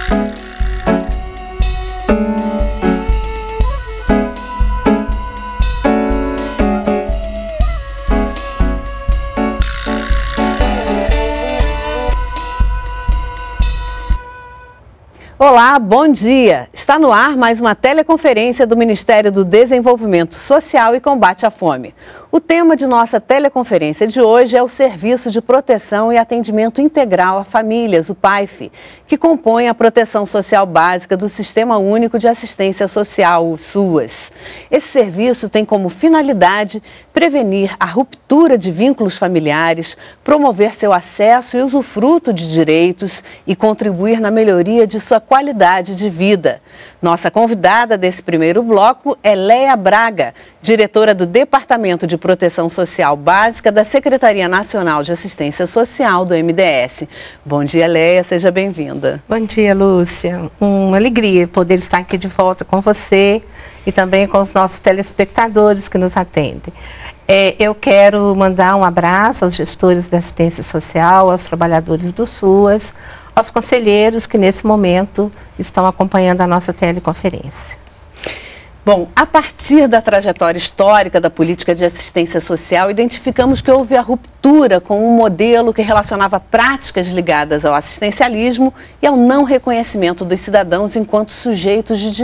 Olá, bom dia! Está no ar mais uma teleconferência do Ministério do Desenvolvimento Social e Combate à Fome. O tema de nossa teleconferência de hoje é o Serviço de Proteção e Atendimento Integral a Famílias, o PAIF, que compõe a proteção social básica do Sistema Único de Assistência Social, o SUAS. Esse serviço tem como finalidade prevenir a ruptura de vínculos familiares, promover seu acesso e usufruto de direitos e contribuir na melhoria de sua qualidade de vida. Nossa convidada desse primeiro bloco é Léa Braga, diretora do Departamento de Proteção Social Básica da Secretaria Nacional de Assistência Social do MDS. Bom dia, Léa, seja bem-vinda. Bom dia, Lúcia. Uma alegria poder estar aqui de volta com você e também com os nossos telespectadores que nos atendem. Eu quero mandar um abraço aos gestores da assistência social, aos trabalhadores do SUAS, aos conselheiros que nesse momento estão acompanhando a nossa teleconferência. Bom, a partir da trajetória histórica da política de assistência social, identificamos que houve a ruptura com um modelo que relacionava práticas ligadas ao assistencialismo e ao não reconhecimento dos cidadãos enquanto sujeitos de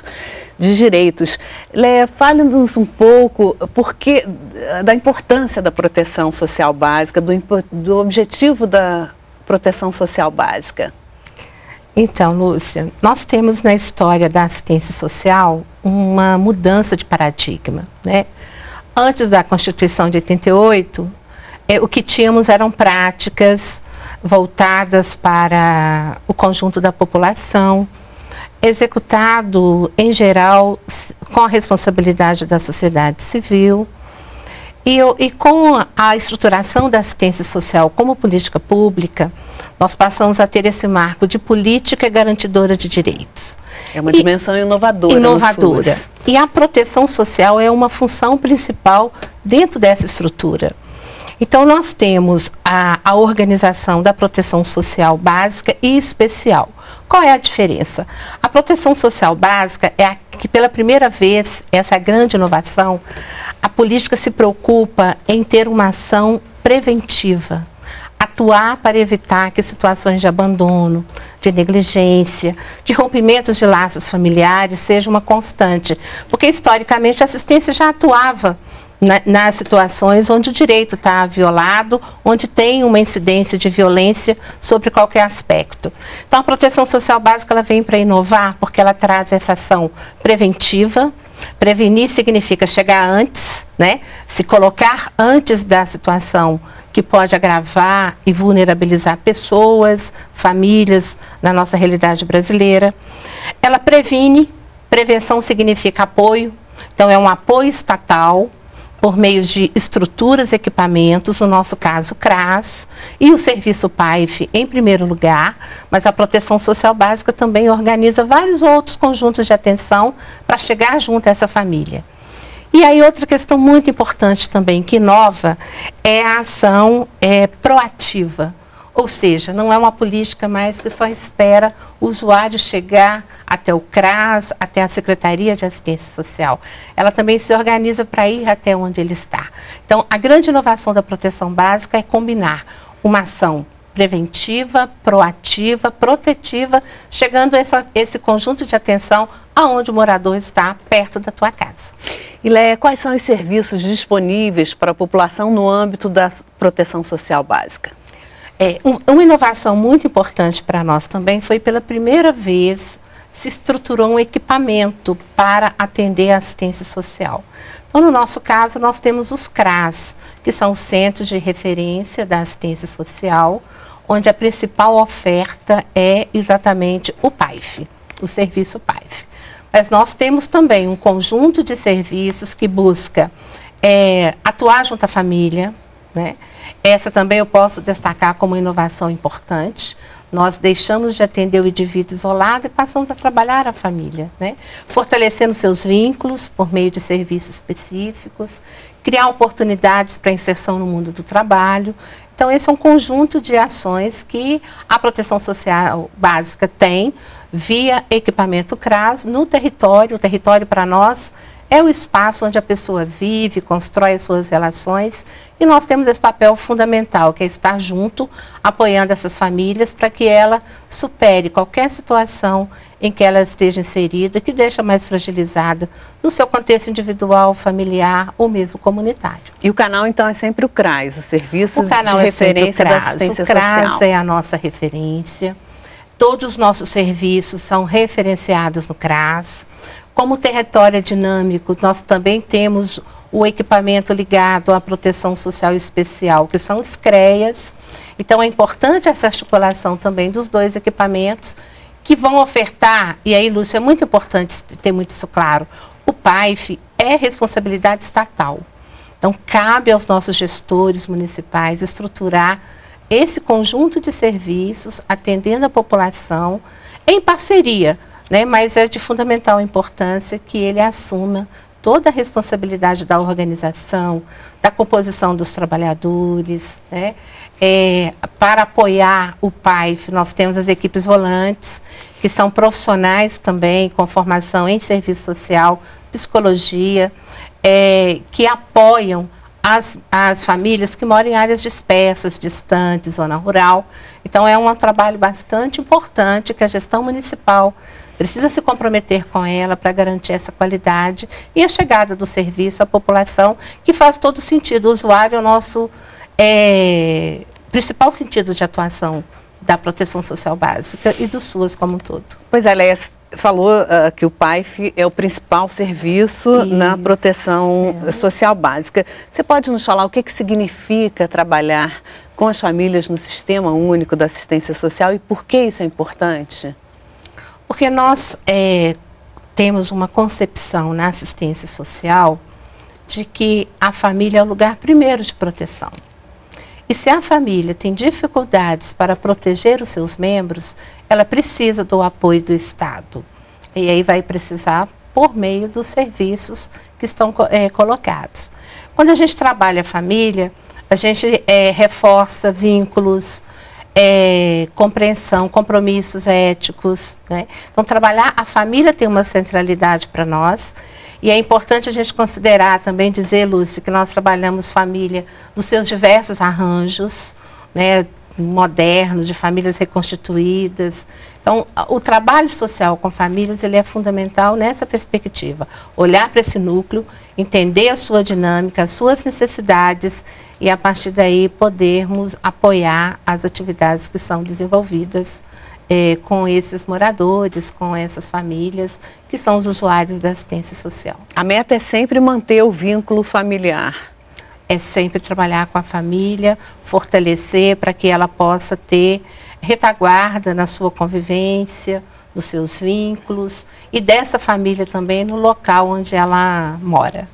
direitos. Léa, fale-nos um pouco da importância da proteção social básica, do objetivo da proteção social básica. Então, Lúcia, nós temos na história da assistência social uma mudança de paradigma, né? Antes da Constituição de 88, o que tínhamos eram práticas voltadas para o conjunto da população, executado, em geral, com a responsabilidade da sociedade civil. E com a estruturação da assistência social como política pública, nós passamos a ter esse marco de política garantidora de direitos. É uma dimensão inovadora. Inovadora. E a proteção social é uma função principal dentro dessa estrutura. Então, nós temos a organização da proteção social básica e especial. Qual é a diferença? A proteção social básica é a que, pela primeira vez, essa grande inovação, a política se preocupa em ter uma ação preventiva, atuar para evitar que situações de abandono, de negligência, de rompimentos de laços familiares seja uma constante, porque historicamente a assistência já atuava nas situações onde o direito está violado, onde tem uma incidência de violência sobre qualquer aspecto. Então, a proteção social básica ela vem para inovar, porque ela traz essa ação preventiva. Prevenir significa chegar antes, né? Se colocar antes da situação que pode agravar e vulnerabilizar pessoas, famílias, na nossa realidade brasileira. Ela previne, prevenção significa apoio, então é um apoio estatal, por meio de estruturas, equipamentos, no nosso caso CRAS, e o serviço PAIF em primeiro lugar, mas a proteção social básica também organiza vários outros conjuntos de atenção para chegar junto a essa família. E aí outra questão muito importante também que inova é a ação proativa. Ou seja, não é uma política mais que só espera o usuário chegar até o CRAS, até a Secretaria de Assistência Social. Ela também se organiza para ir até onde ele está. Então, a grande inovação da proteção básica é combinar uma ação preventiva, proativa, protetiva, chegando a esse conjunto de atenção aonde o morador está, perto da tua casa. E Léa, quais são os serviços disponíveis para a população no âmbito da proteção social básica? Uma inovação muito importante para nós também foi pela primeira vez se estruturou um equipamento para atender a assistência social. Então, no nosso caso, nós temos os CRAS, que são os Centros de Referência da Assistência Social, onde a principal oferta é exatamente o PAIF, o serviço PAIF. Mas nós temos também um conjunto de serviços que busca atuar junto à família, né? Essa também eu posso destacar como inovação importante. Nós deixamos de atender o indivíduo isolado e passamos a trabalhar a família, né? Fortalecendo seus vínculos por meio de serviços específicos, criar oportunidades para inserção no mundo do trabalho. Então, esse é um conjunto de ações que a proteção social básica tem via equipamento CRAS no território. O território, para nós, é o espaço onde a pessoa vive, constrói as suas relações, e nós temos esse papel fundamental, que é estar junto, apoiando essas famílias para que ela supere qualquer situação em que ela esteja inserida, que deixa mais fragilizada no seu contexto individual, familiar ou mesmo comunitário. E o canal, então, é sempre o CRAS, o Serviço de Referência da Assistência Social. O CRAS é a nossa referência. Todos os nossos serviços são referenciados no CRAS. Como o território é dinâmico, nós também temos o equipamento ligado à proteção social especial, que são os CREAs. Então, é importante essa articulação também dos dois equipamentos, que vão ofertar, e aí, Lúcia, é muito importante ter muito isso claro, o PAIF é responsabilidade estatal. Então, cabe aos nossos gestores municipais estruturar esse conjunto de serviços, atendendo a população, em parceria, né? Mas é de fundamental importância que ele assuma toda a responsabilidade da organização, da composição dos trabalhadores, né? Para apoiar o PAIF, nós temos as equipes volantes, que são profissionais também, com formação em serviço social, psicologia, que apoiam as famílias que moram em áreas dispersas, distantes, zona rural. Então, é um trabalho bastante importante que a gestão municipal precisa se comprometer com ela para garantir essa qualidade e a chegada do serviço à população, que faz todo sentido. O usuário é o nosso principal sentido de atuação da proteção social básica e do SUAS como um todo. Pois é, Léa, falou que o PAIF é o principal serviço na proteção social básica. Você pode nos falar o que significa trabalhar com as famílias no Sistema Único da Assistência Social e por que isso é importante? Porque nós temos uma concepção na assistência social de que a família é o lugar primeiro de proteção. E se a família tem dificuldades para proteger os seus membros, ela precisa do apoio do Estado. E aí vai precisar por meio dos serviços que estão colocados. Quando a gente trabalha a família, a gente reforça vínculos, compreensão, compromissos éticos, né? Então, trabalhar a família tem uma centralidade para nós. E é importante a gente considerar também, dizer, Lúcia, que nós trabalhamos família nos seus diversos arranjos, né, modernos, de famílias reconstituídas. Então, o trabalho social com famílias, ele é fundamental nessa perspectiva. Olhar para esse núcleo, entender a sua dinâmica, as suas necessidades e, a partir daí, podermos apoiar as atividades que são desenvolvidas com esses moradores, com essas famílias, que são os usuários da assistência social. A meta é sempre manter o vínculo familiar. É sempre trabalhar com a família, fortalecer para que ela possa ter retaguarda na sua convivência, nos seus vínculos, e dessa família também no local onde ela mora.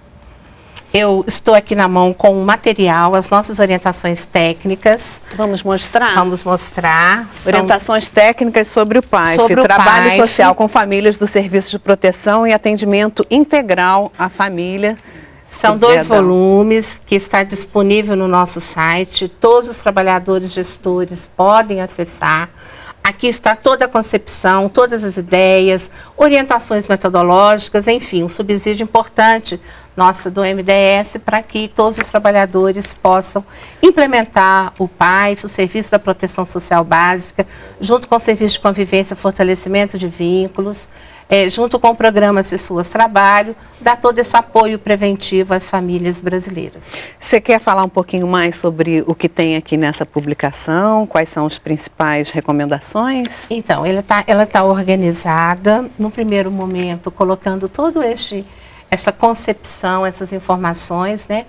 Eu estou aqui na mão com o material, as nossas orientações técnicas. Vamos mostrar? Vamos mostrar. Orientações técnicas sobre o PAIF, trabalho social com famílias do Serviço de Proteção e Atendimento Integral à Família. São 2 volumes que está disponível no nosso site. Todos os trabalhadores gestores podem acessar. Aqui está toda a concepção, todas as ideias, orientações metodológicas, enfim, um subsídio importante nossa do MDS para que todos os trabalhadores possam implementar o PAIF, o Serviço da Proteção Social Básica, junto com o Serviço de Convivência e Fortalecimento de Vínculos, junto com o programa SESUAS Trabalho, dar todo esse apoio preventivo às famílias brasileiras. Você quer falar um pouquinho mais sobre o que tem aqui nessa publicação? Quais são as principais recomendações? Então, ela tá organizada, no primeiro momento, colocando todo essa concepção, essas informações, né?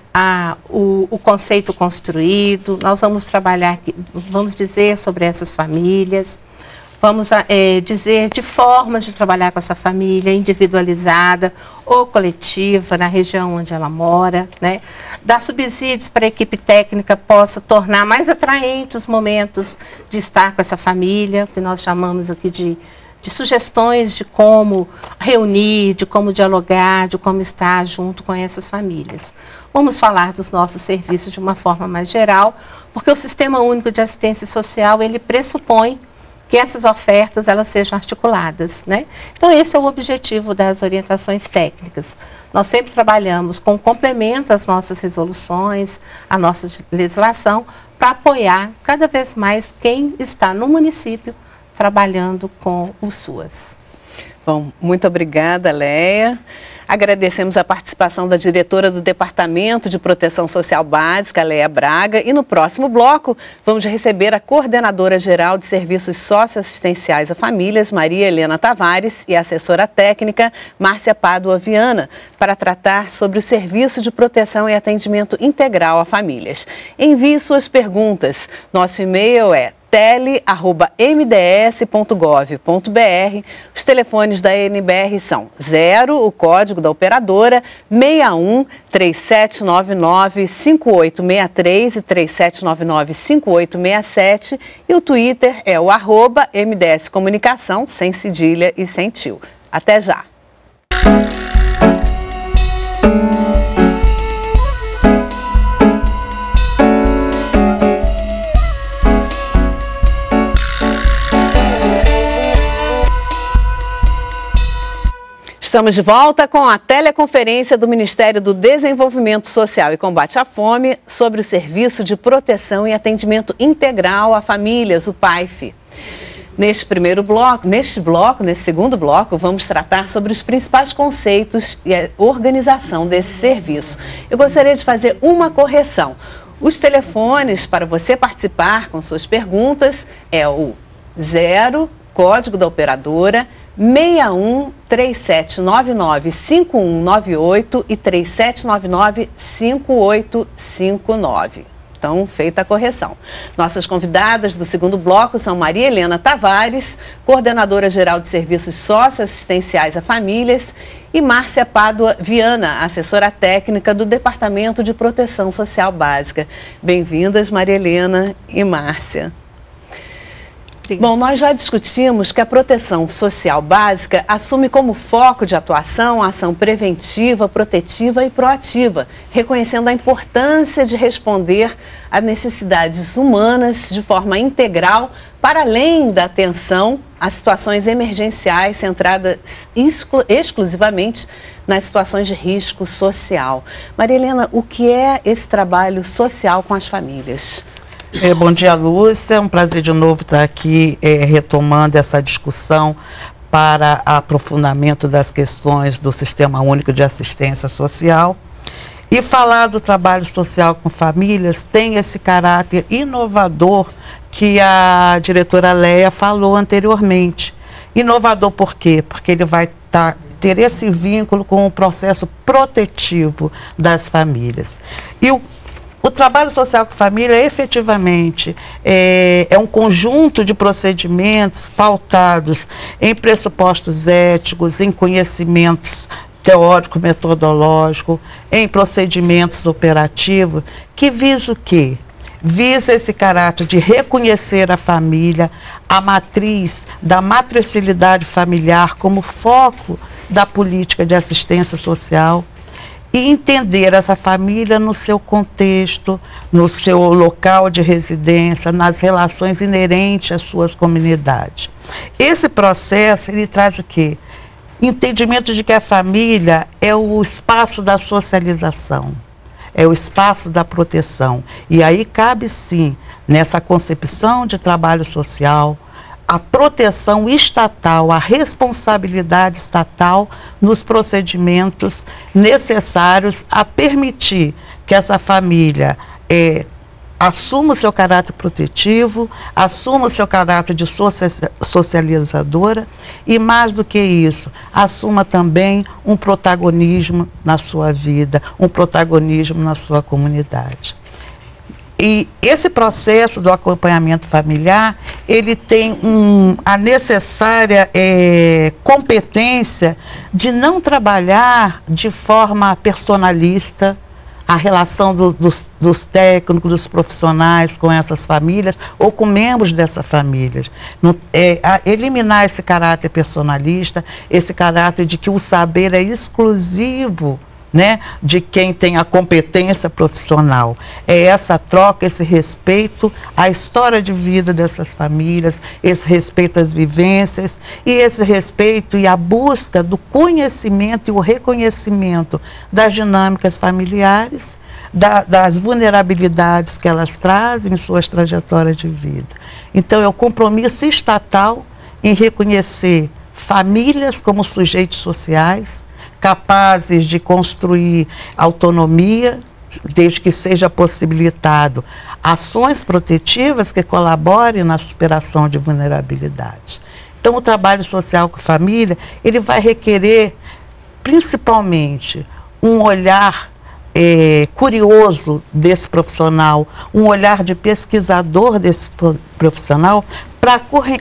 O conceito construído, nós vamos trabalhar, vamos dizer sobre essas famílias. vamos dizer de formas de trabalhar com essa família, individualizada ou coletiva, na região onde ela mora, né? Dar subsídios para a equipe técnica possa tornar mais atraente os momentos de estar com essa família, que nós chamamos aqui de sugestões de como reunir, de como dialogar, de como estar junto com essas famílias. Vamos falar dos nossos serviços de uma forma mais geral, porque o Sistema Único de Assistência Social, ele pressupõe que essas ofertas elas sejam articuladas, né? Então, esse é o objetivo das orientações técnicas. Nós sempre trabalhamos com complemento às nossas resoluções, à nossa legislação, para apoiar cada vez mais quem está no município trabalhando com o SUAS. Bom, muito obrigada, Leia. Agradecemos a participação da diretora do Departamento de Proteção Social Básica, Leia Braga, e no próximo bloco vamos receber a Coordenadora Geral de Serviços Socioassistenciais a Famílias, Maria Helena Tavares, e a assessora técnica, Márcia Pádua Viana, para tratar sobre o Serviço de Proteção e Atendimento Integral a Famílias. Envie suas perguntas. Nosso e-mail é tele@mds.gov.br. Os telefones da NBR são 0, o código da operadora, 61 3799 5863 e 3799 5867, e o Twitter é o @MDS Comunicação, sem cedilha e sem tio. Até já! Estamos de volta com a teleconferência do Ministério do Desenvolvimento Social e Combate à Fome sobre o Serviço de Proteção e Atendimento Integral a Famílias, o PAIF. Neste segundo bloco, vamos tratar sobre os principais conceitos e a organização desse serviço. Eu gostaria de fazer uma correção. Os telefones para você participar com suas perguntas é o 0, código da operadora, 61 3799 5198 e 3799 5859. Então, feita a correção. Nossas convidadas do segundo bloco são Maria Helena Tavares, Coordenadora Geral de Serviços Socioassistenciais a Famílias, e Márcia Pádua Viana, assessora técnica do Departamento de Proteção Social Básica. Bem-vindas, Maria Helena e Márcia. Bom, nós já discutimos que a proteção social básica assume como foco de atuação a ação preventiva, protetiva e proativa, reconhecendo a importância de responder a necessidades humanas de forma integral, para além da atenção às situações emergenciais centradas exclusivamente nas situações de risco social. Maria Helena, o que é esse trabalho social com as famílias? Bom dia, Lúcia. É um prazer de novo estar aqui retomando essa discussão para aprofundamento das questões do Sistema Único de Assistência Social. E falar do trabalho social com famílias tem esse caráter inovador que a diretora Leia falou anteriormente. Inovador por quê? Porque ele vai ter esse vínculo com o processo protetivo das famílias. E o trabalho social com família, efetivamente, é um conjunto de procedimentos pautados em pressupostos éticos, em conhecimentos teórico-metodológico, em procedimentos operativos, que visa o quê? Visa esse caráter de reconhecer a família, a matriz da matricialidade familiar como foco da política de assistência social, e entender essa família no seu contexto, no seu local de residência, nas relações inerentes às suas comunidades. Esse processo, ele traz o quê? Entendimento de que a família é o espaço da socialização, é o espaço da proteção. E aí cabe sim, nessa concepção de trabalho social, a proteção estatal, a responsabilidade estatal nos procedimentos necessários a permitir que essa família assuma o seu caráter protetivo, assuma o seu caráter de socializadora e, mais do que isso, assuma também um protagonismo na sua vida, um protagonismo na sua comunidade. E esse processo do acompanhamento familiar, ele tem a necessária competência de não trabalhar de forma personalista a relação dos técnicos, dos profissionais com essas famílias ou com membros dessas famílias. Eliminar esse caráter personalista, esse caráter de que o saber é exclusivo, né, de quem tem a competência profissional. É essa troca, esse respeito à história de vida dessas famílias, esse respeito às vivências e esse respeito e a busca do conhecimento e o reconhecimento das dinâmicas familiares, das vulnerabilidades que elas trazem em suas trajetórias de vida. Então, é o compromisso estatal em reconhecer famílias como sujeitos sociais, capazes de construir autonomia, desde que seja possibilitado ações protetivas que colaborem na superação de vulnerabilidades. Então, o trabalho social com família, ele vai requerer, principalmente, um olhar curioso desse profissional, um olhar de pesquisador desse profissional, para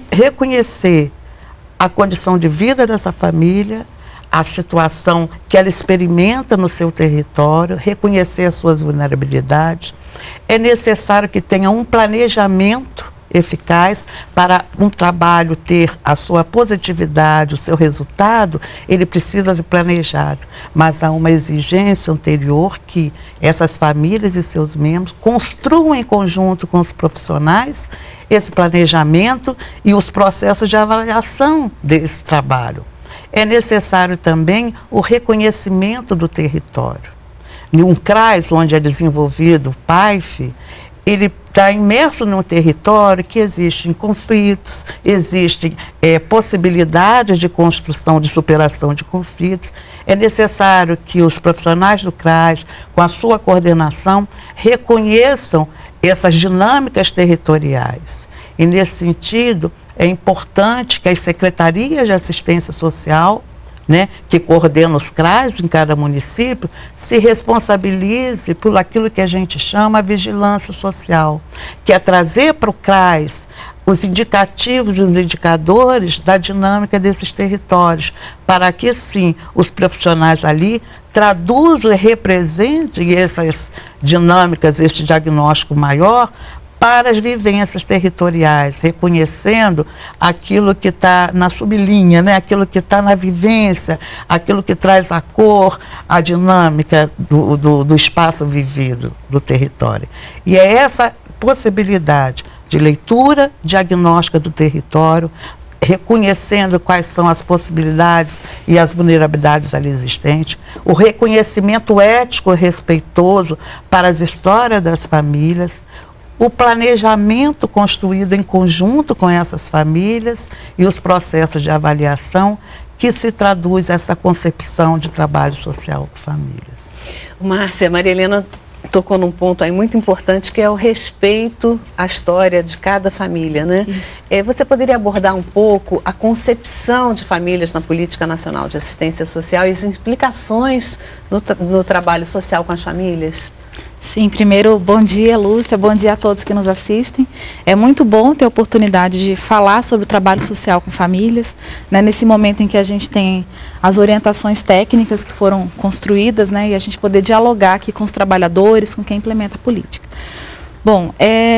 reconhecer a condição de vida dessa família, a situação que ela experimenta no seu território, reconhecer as suas vulnerabilidades. É necessário que tenha um planejamento eficaz para um trabalho ter a sua positividade, o seu resultado, ele precisa ser planejado. Mas há uma exigência anterior que essas famílias e seus membros construam em conjunto com os profissionais esse planejamento e os processos de avaliação desse trabalho. É necessário também o reconhecimento do território. Em um CRAS, onde é desenvolvido o PAIF, ele está imerso num território que existem conflitos, existem possibilidades de construção, de superação de conflitos. É necessário que os profissionais do CRAS, com a sua coordenação, reconheçam essas dinâmicas territoriais. E, nesse sentido, é importante que as secretarias de assistência social, né, que coordenam os CRAS em cada município, se responsabilize por aquilo que a gente chama a vigilância social, que é trazer para o CRAS os indicativos e os indicadores da dinâmica desses territórios, para que, sim, os profissionais ali traduzam e representem essas dinâmicas, esse diagnóstico maior, para as vivências territoriais, reconhecendo aquilo que está na sublinha, né? Aquilo que está na vivência, aquilo que traz a cor, a dinâmica do espaço vivido, do território. E é essa possibilidade de leitura diagnóstica do território, reconhecendo quais são as possibilidades e as vulnerabilidades ali existentes, o reconhecimento ético e respeitoso para as histórias das famílias, o planejamento construído em conjunto com essas famílias e os processos de avaliação que se traduz essa concepção de trabalho social com famílias. Márcia, Maria Helena tocou num ponto aí muito importante, que é o respeito à história de cada família, né? Isso. Você poderia abordar um pouco a concepção de famílias na Política Nacional de Assistência Social e as implicações no trabalho social com as famílias? Sim, primeiro, bom dia, Lúcia, bom dia a todos que nos assistem. É muito bom ter a oportunidade de falar sobre o trabalho social com famílias, né, nesse momento em que a gente tem as orientações técnicas que foram construídas, né, e a gente poder dialogar aqui com os trabalhadores, com quem implementa a política. Bom,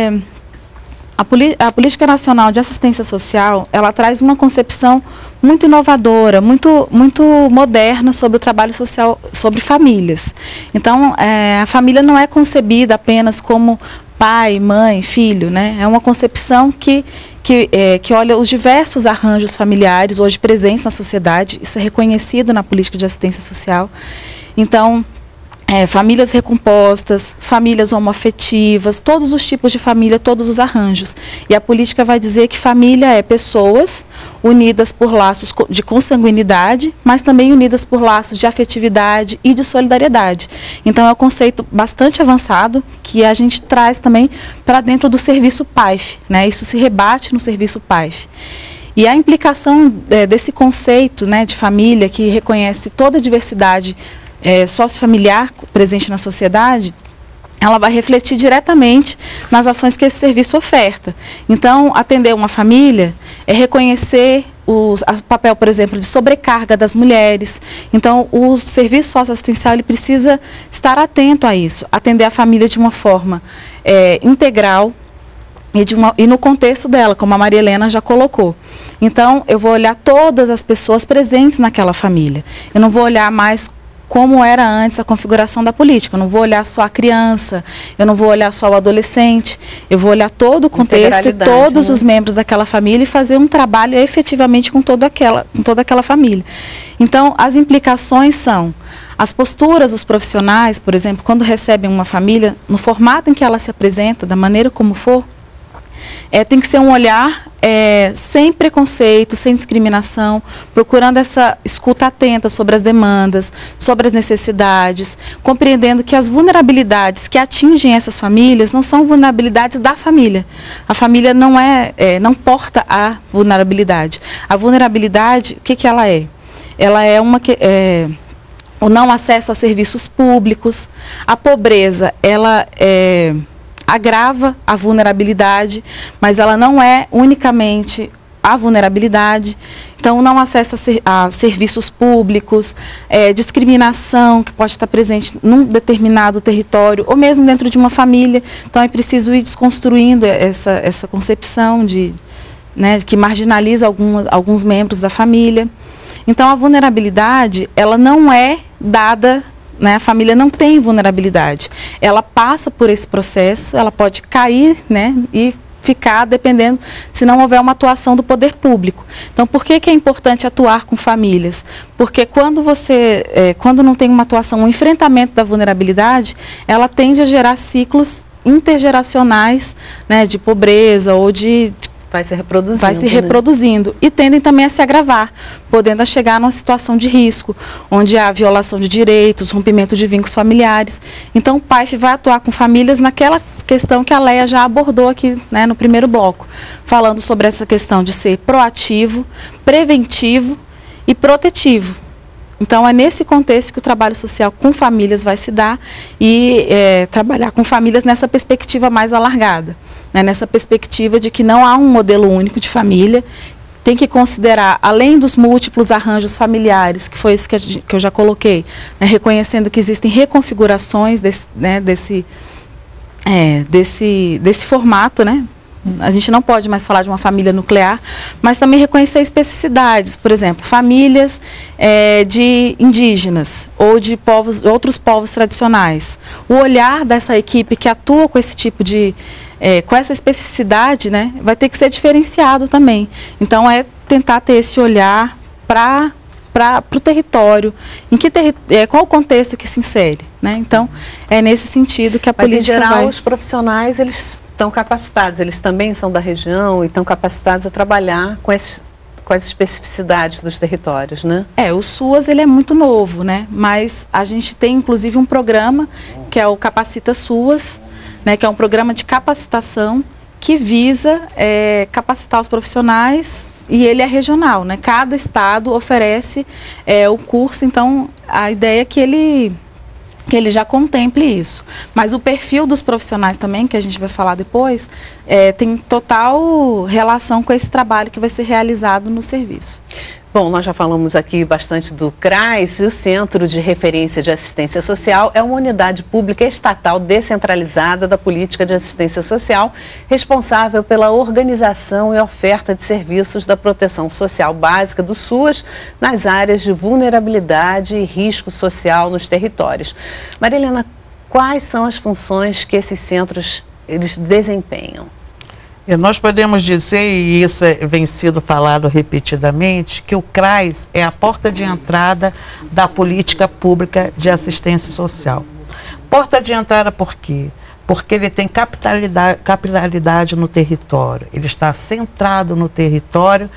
a Política Nacional de Assistência Social, ela traz uma concepção muito inovadora, muito moderna sobre o trabalho social, sobre famílias. Então, a família não é concebida apenas como pai, mãe, filho, né? É uma concepção que olha os diversos arranjos familiares hoje presentes na sociedade. Isso é reconhecido na política de assistência social. Então, famílias recompostas, famílias homoafetivas, todos os tipos de família, todos os arranjos. E a política vai dizer que família é pessoas unidas por laços de consanguinidade, mas também unidas por laços de afetividade e de solidariedade. Então é um conceito bastante avançado que a gente traz também para dentro do serviço PAIF, né? Isso se rebate no serviço PAIF. E a implicação desse conceito, né, de família que reconhece toda a diversidade sociofamiliar presente na sociedade, ela vai refletir diretamente nas ações que esse serviço oferta. Então, atender uma família é reconhecer o papel, por exemplo, de sobrecarga das mulheres. Então, o serviço socioassistencial ele precisa estar atento a isso, atender a família de uma forma integral e no contexto dela, como a Maria Helena já colocou. Então, eu vou olhar todas as pessoas presentes naquela família. Eu não vou olhar mais como era antes a configuração da política. Eu não vou olhar só a criança, eu não vou olhar só o adolescente, eu vou olhar todo o contexto e todos os membros daquela família e fazer um trabalho efetivamente com toda aquela família. Então, as implicações são as posturas dos profissionais, por exemplo, quando recebem uma família, no formato em que ela se apresenta, da maneira como for, tem que ser um olhar sem preconceito, sem discriminação, procurando essa escuta atenta sobre as demandas, sobre as necessidades, compreendendo que as vulnerabilidades que atingem essas famílias não são vulnerabilidades da família. A família não porta a vulnerabilidade. A vulnerabilidade, o que ela é? Ela é o não acesso a serviços públicos, a pobreza, ela agrava a vulnerabilidade, mas ela não é unicamente a vulnerabilidade. Então, não acesso a serviços públicos, discriminação que pode estar presente num determinado território, ou mesmo dentro de uma família. Então, é preciso ir desconstruindo essa concepção que marginaliza alguns membros da família. Então, a vulnerabilidade, ela não é dada, a família não tem vulnerabilidade. Ela passa por esse processo, ela pode cair, e ficar dependendo se não houver uma atuação do poder público. Então, por que é importante atuar com famílias? Porque quando não tem uma atuação, um enfrentamento da vulnerabilidade, ela tende a gerar ciclos intergeracionais, de pobreza ou de vai se reproduzindo e tendem também a se agravar, podendo chegar numa situação de risco, onde há violação de direitos, rompimento de vínculos familiares. Então, o PAIF vai atuar com famílias naquela questão que a Leia já abordou aqui, no primeiro bloco, falando sobre essa questão de ser proativo, preventivo e protetivo. Então, é nesse contexto que o trabalho social com famílias vai se dar e trabalhar com famílias nessa perspectiva mais alargada, nessa perspectiva de que não há um modelo único de família, tem que considerar, além dos múltiplos arranjos familiares, que foi isso que eu já coloquei, reconhecendo que existem reconfigurações desse formato, A gente não pode mais falar de uma família nuclear, mas também reconhecer especificidades, por exemplo, famílias de indígenas ou de outros povos tradicionais. O olhar dessa equipe que atua com esse tipo com essa especificidade, vai ter que ser diferenciado também. Então, tentar ter esse olhar para o território, qual o contexto que se insere, Então, é nesse sentido que a política em geral, os profissionais, eles estão capacitados, eles também são da região e estão capacitados a trabalhar com as especificidades dos territórios, O SUAS, ele é muito novo, Mas a gente tem, inclusive, um programa que é o Capacita SUAS, que é um programa de capacitação que visa capacitar os profissionais e ele é regional, Cada estado oferece o curso, então a ideia é que ele já contemple isso. Mas o perfil dos profissionais também, que a gente vai falar depois, tem total relação com esse trabalho que vai ser realizado no serviço. Bom, nós já falamos aqui bastante do CRAS, e o Centro de Referência de Assistência Social é uma unidade pública estatal descentralizada da política de assistência social, responsável pela organização e oferta de serviços da proteção social básica do SUAS nas áreas de vulnerabilidade e risco social nos territórios. Maria Helena, quais são as funções que esses centros eles desempenham? Nós podemos dizer, e isso vem sido falado repetidamente, que o CRAS é a porta de entrada da política pública de assistência social. Porta de entrada por quê? Porque ele tem capilaridade no território, ele está centrado no território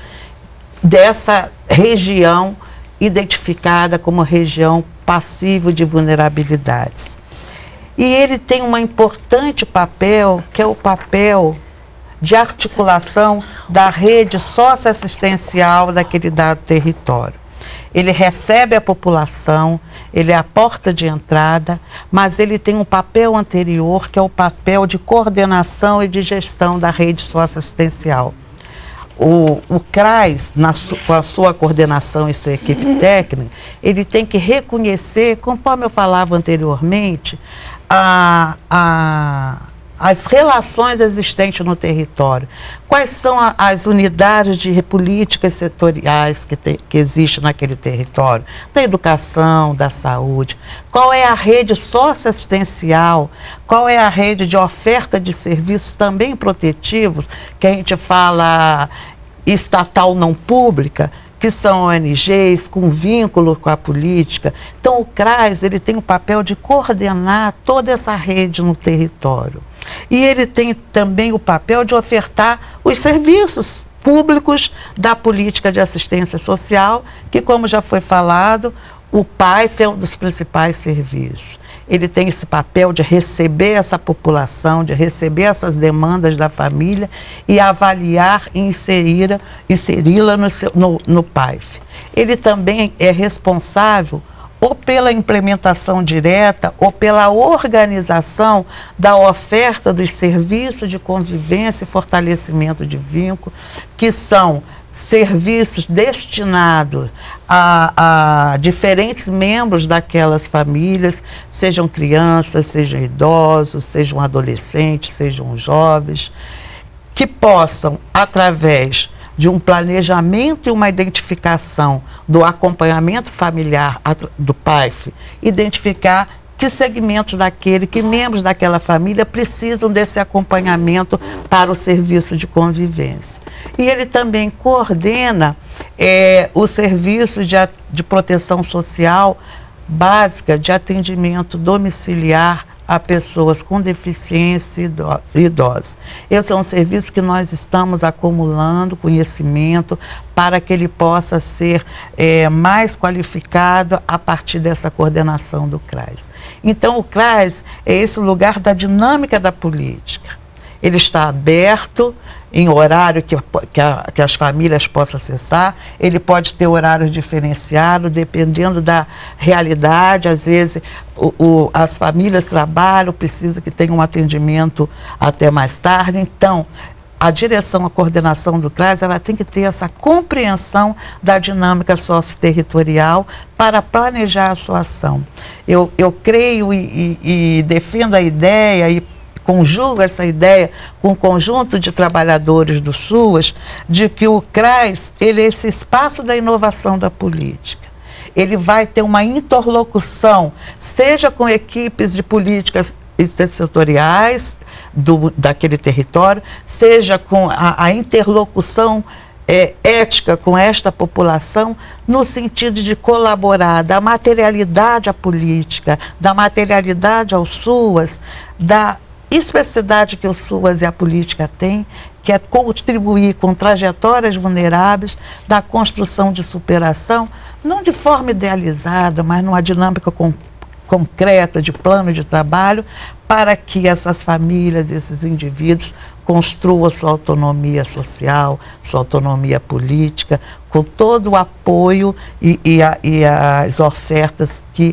dessa região identificada como região passiva de vulnerabilidades. E ele tem um importante papel, que é o papel de articulação da rede socioassistencial daquele dado território. ele recebe a população, ele é a porta de entrada, mas ele tem um papel anterior, que é o papel de coordenação e de gestão da rede socioassistencial. O CRAS, com a sua coordenação e sua equipe técnica, ele tem que reconhecer, conforme eu falava anteriormente, as relações existentes no território. Quais são as unidades de políticas setoriais que existem naquele território? Da educação, da saúde. Qual é a rede socioassistencial? Qual é a rede de oferta de serviços também protetivos, que a gente fala estatal não pública, que são ONGs com vínculo com a política. Então, o CRAS, ele tem o papel de coordenar toda essa rede no território. E ele tem também o papel de ofertar os serviços públicos da política de assistência social, que, como já foi falado, o PAIF é um dos principais serviços. Ele tem esse papel de receber essa população, de receber essas demandas da família e avaliar e inseri-la no PAIF. Ele também é responsável ou pela implementação direta ou pela organização da oferta dos serviços de convivência e fortalecimento de vínculo, que são serviços destinados a diferentes membros daquelas famílias, sejam crianças, sejam idosos, sejam adolescentes, sejam jovens, que possam, através de um planejamento e uma identificação do acompanhamento familiar do PAIF, identificar que segmentos que membros daquela família precisam desse acompanhamento para o serviço de convivência. E ele também coordena o serviço de proteção social básica de atendimento domiciliar a pessoas com deficiência e idosos. Esse é um serviço que nós estamos acumulando conhecimento para que ele possa ser mais qualificado a partir dessa coordenação do CRAS. Então, o CRAS é esse lugar da dinâmica da política. Ele está aberto em horário que as famílias possam acessar, ele pode ter horários diferenciados, dependendo da realidade. Às vezes as famílias trabalham, precisam que tenha um atendimento até mais tarde. Então, a direção, a coordenação do CRAS, ela tem que ter essa compreensão da dinâmica socioterritorial para planejar a sua ação. Eu creio e defendo a ideia e conjuga essa ideia com o conjunto de trabalhadores do SUAS, de que o CRAS, ele é esse espaço da inovação da política. Ele vai ter uma interlocução, seja com equipes de políticas setoriais daquele território, seja com a interlocução ética com esta população, no sentido de colaborar da materialidade à política, da materialidade ao SUAS, da especificidade que o SUAS e a política têm, que é contribuir com trajetórias vulneráveis da construção de superação, não de forma idealizada, mas numa dinâmica concreta de plano de trabalho, para que essas famílias, esses indivíduos, construam sua autonomia social, sua autonomia política, com todo o apoio e as ofertas que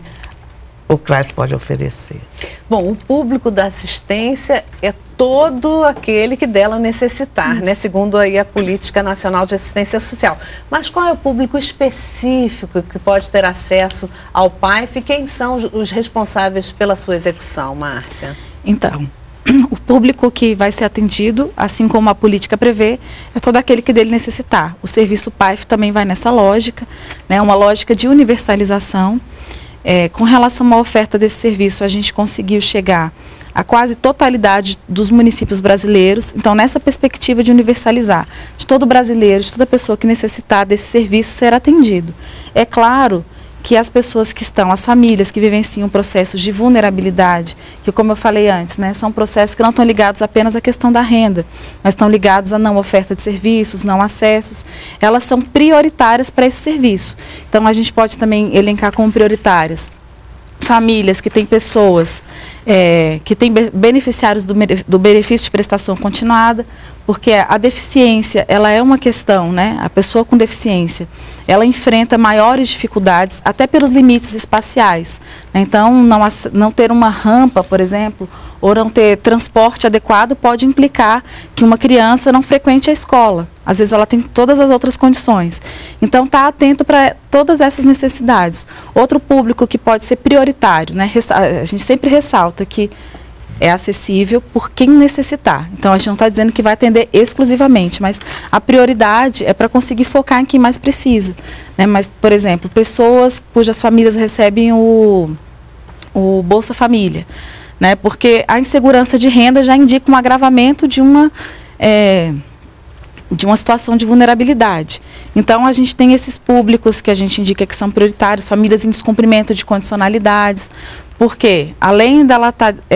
o CRAS pode oferecer. Bom, o público da assistência é todo aquele que dela necessitar, né? Segundo aí a Política Nacional de Assistência Social. Mas qual é o público específico que pode ter acesso ao PAIF e quem são os responsáveis pela sua execução, Márcia? Então, o público que vai ser atendido, assim como a política prevê, é todo aquele que dele necessitar. O serviço PAIF também vai nessa lógica, né? Uma lógica de universalização. Com relação à oferta desse serviço, a gente conseguiu chegar a quase totalidade dos municípios brasileiros. Então, nessa perspectiva de universalizar, de todo brasileiro, de toda pessoa que necessitar desse serviço ser atendido. É claro que as pessoas que estão, as famílias que vivenciam processos de vulnerabilidade, que, como eu falei antes, né, são processos que não estão ligados apenas à questão da renda, mas estão ligados à não oferta de serviços, não acessos, elas são prioritárias para esse serviço. Então, a gente pode também elencar como prioritárias famílias que têm pessoas que tem beneficiários do benefício de prestação continuada, porque a deficiência, ela é uma questão, né? A pessoa com deficiência, ela enfrenta maiores dificuldades, até pelos limites espaciais, né? Então, não ter uma rampa, por exemplo, ou não ter transporte adequado pode implicar que uma criança não frequente a escola. Às vezes ela tem todas as outras condições. Então, está atento para todas essas necessidades. Outro público que pode ser prioritário, né? A gente sempre ressalta que é acessível por quem necessitar. Então, a gente não está dizendo que vai atender exclusivamente, mas a prioridade é para conseguir focar em quem mais precisa, né? Mas, por exemplo, pessoas cujas famílias recebem o Bolsa Família, né? Porque a insegurança de renda já indica um agravamento de uma situação de vulnerabilidade. Então, a gente tem esses públicos que a gente indica que são prioritários, famílias em descumprimento de condicionalidades, porque além dela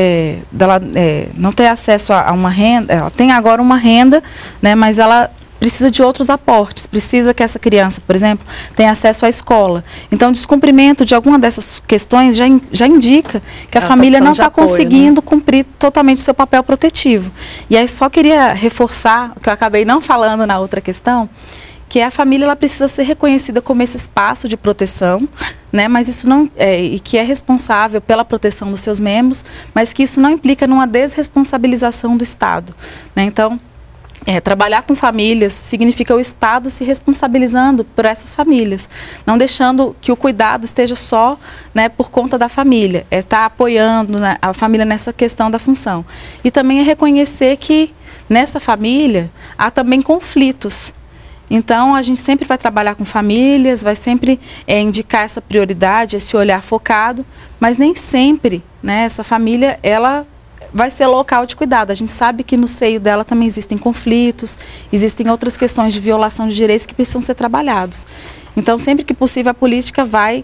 não ter acesso a uma renda, ela tem agora uma renda, né, mas ela precisa de outros aportes, precisa que essa criança, por exemplo, tenha acesso à escola. Então, descumprimento de alguma dessas questões já indica que a família não está conseguindo, né, cumprir totalmente o seu papel protetivo. E aí só queria reforçar, o que eu acabei não falando na outra questão, que a família ela precisa ser reconhecida como esse espaço de proteção, né, mas isso não e que é responsável pela proteção dos seus membros, mas que isso não implica numa desresponsabilização do Estado, né? Então, trabalhar com famílias significa o Estado se responsabilizando por essas famílias, não deixando que o cuidado esteja só, né, por conta da família, estar apoiando, né, a família nessa questão da função. E também é reconhecer que nessa família há também conflitos. Então, a gente sempre vai trabalhar com famílias, vai sempre indicar essa prioridade, esse olhar focado, mas nem sempre, né, essa família ela vai ser local de cuidado. A gente sabe que no seio dela também existem conflitos, existem outras questões de violação de direitos que precisam ser trabalhados. Então, sempre que possível, a política vai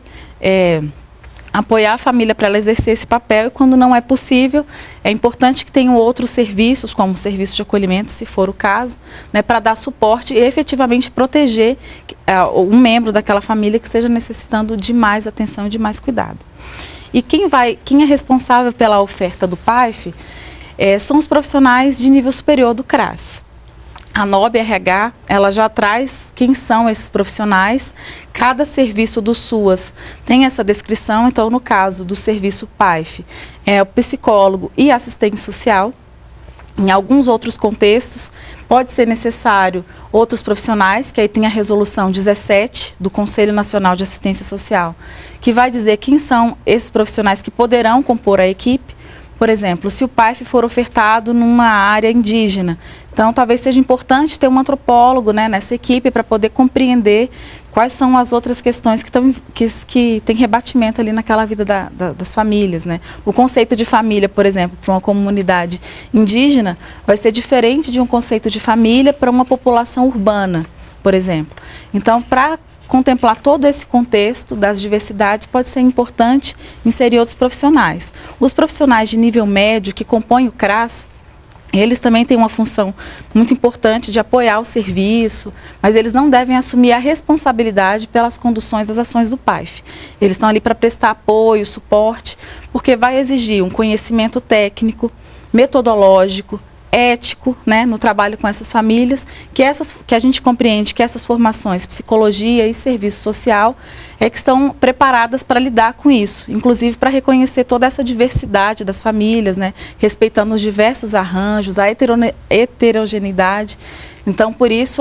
apoiar a família para ela exercer esse papel, e quando não é possível, é importante que tenham outros serviços, como o serviço de acolhimento, se for o caso, né, para dar suporte e efetivamente proteger um membro daquela família que esteja necessitando de mais atenção e de mais cuidado. E quem é responsável pela oferta do PAIF são os profissionais de nível superior do CRAS. A NOB-RH, ela já traz quem são esses profissionais. Cada serviço do SUAS tem essa descrição. Então, no caso do serviço PAIF, é o psicólogo e assistente social. Em alguns outros contextos, pode ser necessário outros profissionais, que aí tem a resolução 17 do Conselho Nacional de Assistência Social, que vai dizer quem são esses profissionais que poderão compor a equipe. Por exemplo, se o PAIF for ofertado numa área indígena, então talvez seja importante ter um antropólogo, né, nessa equipe para poder compreender quais são as outras questões que tem rebatimento ali naquela vida das famílias, né? O conceito de família, por exemplo, para uma comunidade indígena, vai ser diferente de um conceito de família para uma população urbana, por exemplo. Então, para contemplar todo esse contexto das diversidades, pode ser importante inserir outros profissionais. Os profissionais de nível médio que compõem o CRAS, eles também têm uma função muito importante de apoiar o serviço, mas eles não devem assumir a responsabilidade pelas conduções das ações do PAIF. Eles estão ali para prestar apoio, suporte, porque vai exigir um conhecimento técnico, metodológico, ético, né, no trabalho com essas famílias, que a gente compreende que essas formações, psicologia e serviço social, que estão preparadas para lidar com isso, inclusive para reconhecer toda essa diversidade das famílias, né, respeitando os diversos arranjos, a heterogeneidade. Então, por isso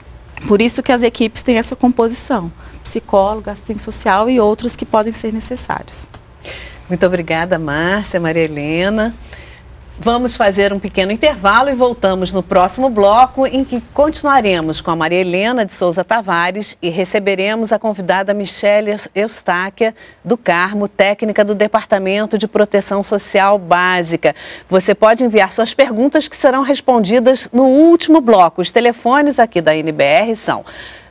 que as equipes têm essa composição, psicólogo, assistente social e outros que podem ser necessários. Muito obrigada, Márcia, Maria Helena. Vamos fazer um pequeno intervalo e voltamos no próximo bloco, em que continuaremos com a Maria Helena de Souza Tavares e receberemos a convidada Michele Eustáquia do Carmo, técnica do Departamento de Proteção Social Básica. Você pode enviar suas perguntas que serão respondidas no último bloco. Os telefones aqui da NBR são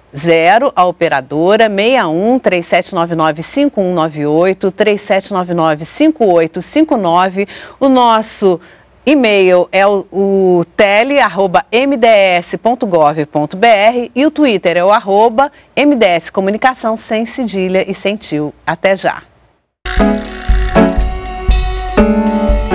0, a operadora, 61 3799 5198, 3799 5859. O nosso e-mail é o tele@mds.gov.br e o Twitter é o @MDS Comunicação, sem cedilha e sem tio. Até já!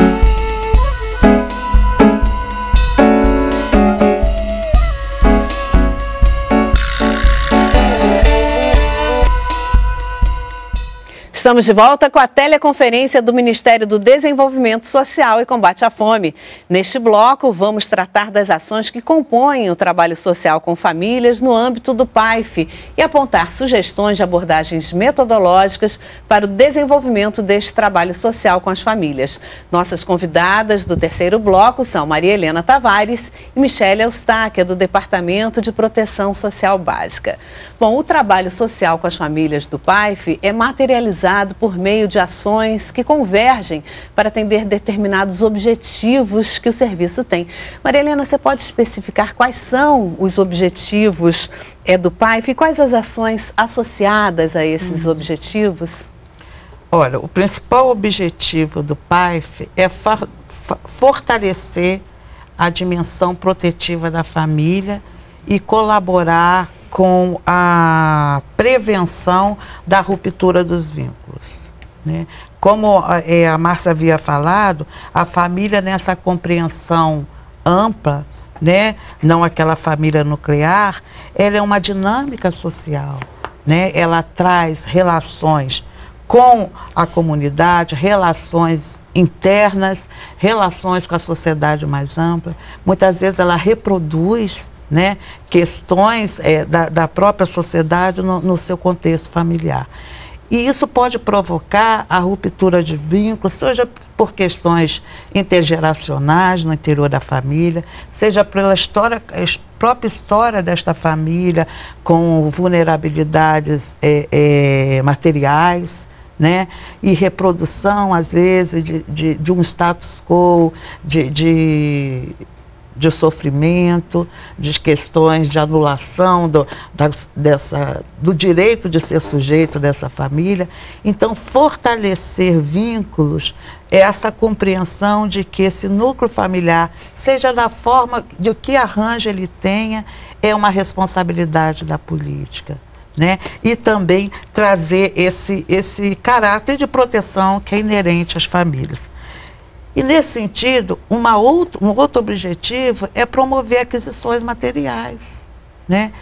Estamos de volta com a teleconferência do Ministério do Desenvolvimento Social e Combate à Fome. Neste bloco, vamos tratar das ações que compõem o trabalho social com famílias no âmbito do PAIF e apontar sugestões de abordagens metodológicas para o desenvolvimento deste trabalho social com as famílias. Nossas convidadas do terceiro bloco são Maria Helena Tavares e Michele Eustáquia, do Departamento de Proteção Social Básica. Bom, o trabalho social com as famílias do PAIF é materializado por meio de ações que convergem para atender determinados objetivos que o serviço tem. Maria Helena, você pode especificar quais são os objetivos do PAIF e quais as ações associadas a esses objetivos? Olha, o principal objetivo do PAIF é fortalecer a dimensão protetiva da família e colaborar com a prevenção da ruptura dos vínculos, né? Como a Márcia havia falado, a família nessa compreensão ampla, né? Não aquela família nuclear, ela é uma dinâmica social, né? Ela traz relações com a comunidade, relações internas, relações com a sociedade mais ampla. Muitas vezes ela reproduz, né, questões da própria sociedade no seu contexto familiar. E isso pode provocar a ruptura de vínculos, seja por questões intergeracionais no interior da família, seja pela própria história desta família, com vulnerabilidades materiais, né, e reprodução, às vezes, de um status quo, de sofrimento, de questões de anulação do direito de ser sujeito dessa família. Então, fortalecer vínculos é essa compreensão de que esse núcleo familiar, seja da forma de que arranjo ele tenha, é uma responsabilidade da política, né? E também trazer esse caráter de proteção que é inerente às famílias. E, nesse sentido, um outro objetivo é promover aquisições materiais, né?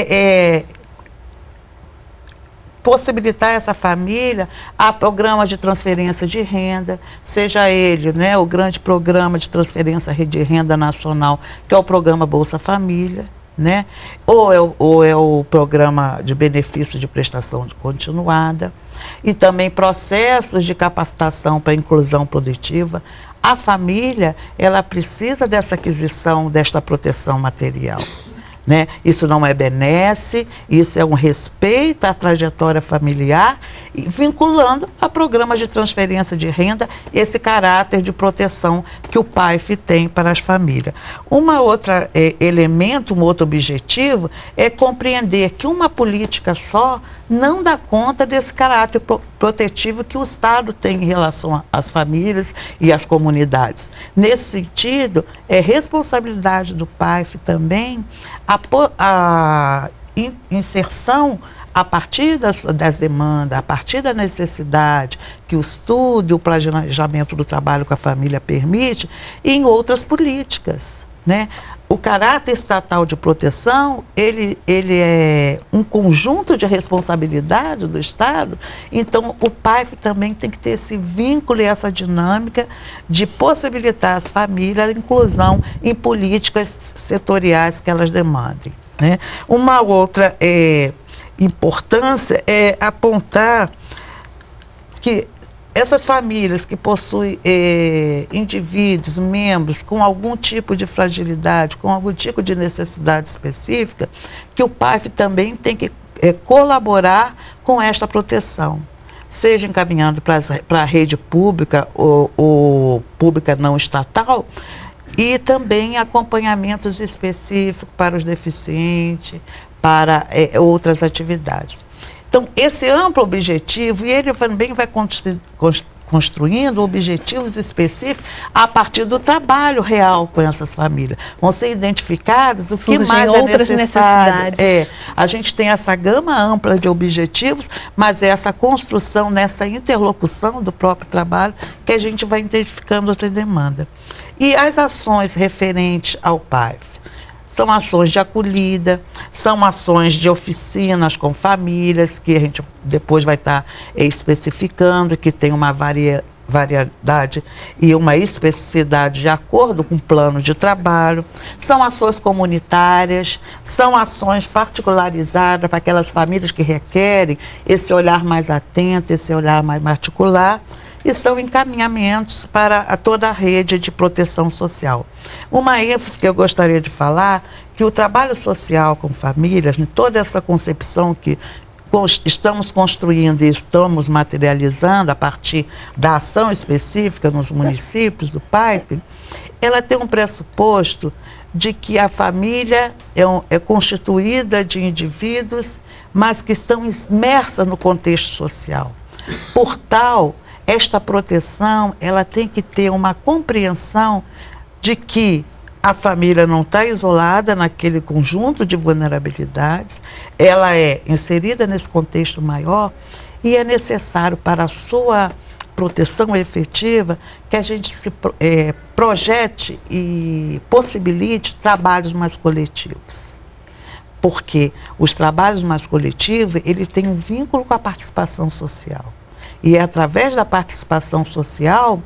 Possibilitar essa família a programas de transferência de renda, seja ele, né, o grande programa de transferência de renda nacional, que é o programa Bolsa Família, né? Ou é o programa de benefício de prestação continuada, e também processos de capacitação para inclusão produtiva. A família, ela precisa dessa aquisição, desta proteção material, né? Isso não é benesse, isso é um respeito à trajetória familiar, e vinculando a programas de transferência de renda esse caráter de proteção que o PAIF tem para as famílias. Um outro objetivo é compreender que uma política só não dá conta desse caráter protetivo que o Estado tem em relação às famílias e às comunidades. Nesse sentido, é responsabilidade do PAIF também a inserção a partir das demandas, a partir da necessidade que o estudo e o planejamento do trabalho com a família permite, em outras políticas, né? O caráter estatal de proteção, ele é um conjunto de responsabilidade do Estado, então o PAIF também tem que ter esse vínculo e essa dinâmica de possibilitar às famílias a inclusão em políticas setoriais que elas demandem, né? Uma outra importância é apontar que essas famílias que possuem indivíduos, membros com algum tipo de fragilidade, com algum tipo de necessidade específica, que o PAIF também tem que colaborar com esta proteção, seja encaminhando para a rede pública ou pública não estatal, e também acompanhamentos específicos para os deficientes, para outras atividades. Então, esse amplo objetivo, e ele também vai construindo objetivos específicos a partir do trabalho real com essas famílias. Vão ser identificados o que mais outras é necessário. necessidades. A gente tem essa gama ampla de objetivos, mas é essa construção, nessa interlocução do próprio trabalho, que a gente vai identificando outra demanda. E as ações referentes ao PAIF são ações de acolhida, são ações de oficinas com famílias, que a gente depois vai estar especificando, que tem uma variedade e uma especificidade de acordo com o plano de trabalho. São ações comunitárias, são ações particularizadas para aquelas famílias que requerem esse olhar mais atento, esse olhar mais particular, e são encaminhamentos para toda a rede de proteção social. Uma ênfase que eu gostaria de falar, que o trabalho social com famílias, em toda essa concepção que estamos construindo e estamos materializando a partir da ação específica nos municípios do PAIF, ela tem um pressuposto de que a família é constituída de indivíduos, mas que estão imersas no contexto social. Por tal, esta proteção, ela tem que ter uma compreensão de que a família não está isolada naquele conjunto de vulnerabilidades, ela é inserida nesse contexto maior e é necessário para a sua proteção efetiva que a gente se projete e possibilite trabalhos mais coletivos. Porque os trabalhos mais coletivos, ele tem um vínculo com a participação social. E é através da participação social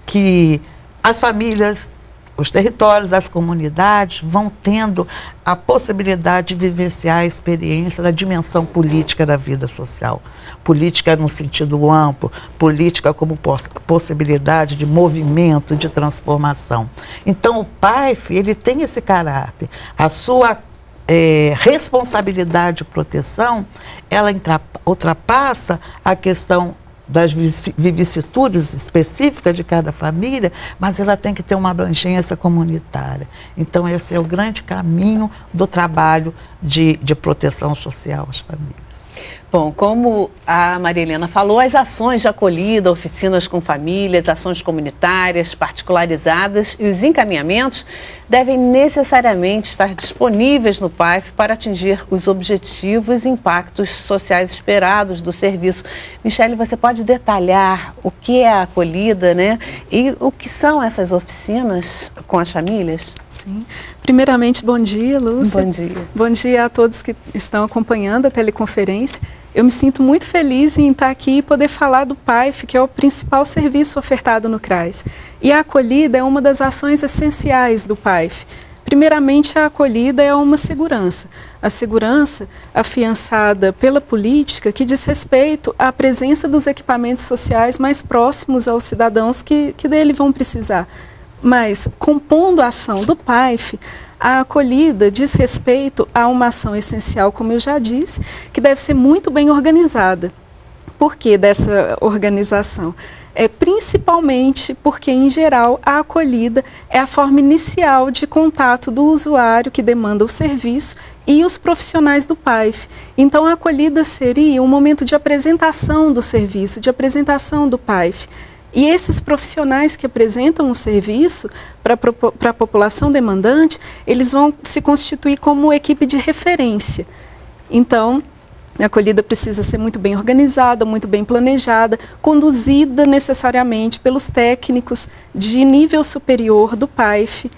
que as famílias, os territórios, as comunidades vão tendo a possibilidade de vivenciar a experiência da dimensão política da vida social. Política no sentido amplo, política como possibilidade de movimento, de transformação. Então o PAIF, ele tem esse caráter. A sua responsabilidade de proteção, ela ultrapassa a questão das vicissitudes específicas de cada família, mas ela tem que ter uma abrangência comunitária. Então, esse é o grande caminho do trabalho de proteção social às famílias. Bom, como a Maria Helena falou, as ações de acolhida, oficinas com famílias, ações comunitárias, particularizadas e os encaminhamentos devem necessariamente estar disponíveis no PAIF para atingir os objetivos e impactos sociais esperados do serviço. Michele, você pode detalhar o que é a acolhida, né? E o que são essas oficinas com as famílias? Sim. Primeiramente, bom dia, Lúcia. Bom dia. Bom dia a todos que estão acompanhando a teleconferência. Eu me sinto muito feliz em estar aqui e poder falar do PAIF, que é o principal serviço ofertado no CRAS. E a acolhida é uma das ações essenciais do PAIF. Primeiramente, a acolhida é uma segurança. A segurança afiançada pela política que diz respeito à presença dos equipamentos sociais mais próximos aos cidadãos que dele vão precisar. Mas, compondo a ação do PAIF, a acolhida diz respeito a uma ação essencial, como eu já disse, que deve ser muito bem organizada. Por que dessa organização? Principalmente porque, em geral, a acolhida é a forma inicial de contato do usuário que demanda o serviço e os profissionais do PAIF. Então, a acolhida seria um momento de apresentação do serviço, de apresentação do PAIF. E esses profissionais que apresentam o serviço para a população demandante, eles vão se constituir como equipe de referência. Então, a acolhida precisa ser muito bem organizada, muito bem planejada, conduzida necessariamente pelos técnicos de nível superior do PAIF.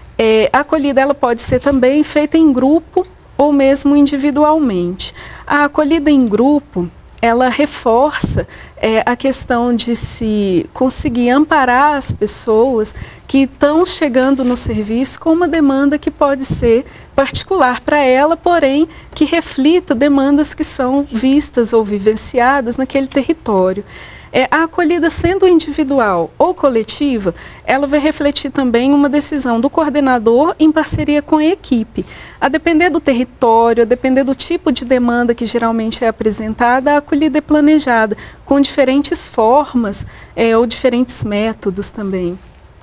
A acolhida ela pode ser também feita em grupo ou mesmo individualmente. A acolhida em grupo, ela reforça a questão de se conseguir amparar as pessoas que estão chegando no serviço com uma demanda que pode ser particular para ela, porém que reflita demandas que são vistas ou vivenciadas naquele território. A acolhida, sendo individual ou coletiva, ela vai refletir também uma decisão do coordenador em parceria com a equipe. A depender do território, a depender do tipo de demanda que geralmente é apresentada, a acolhida é planejada com diferentes formas ou diferentes métodos também.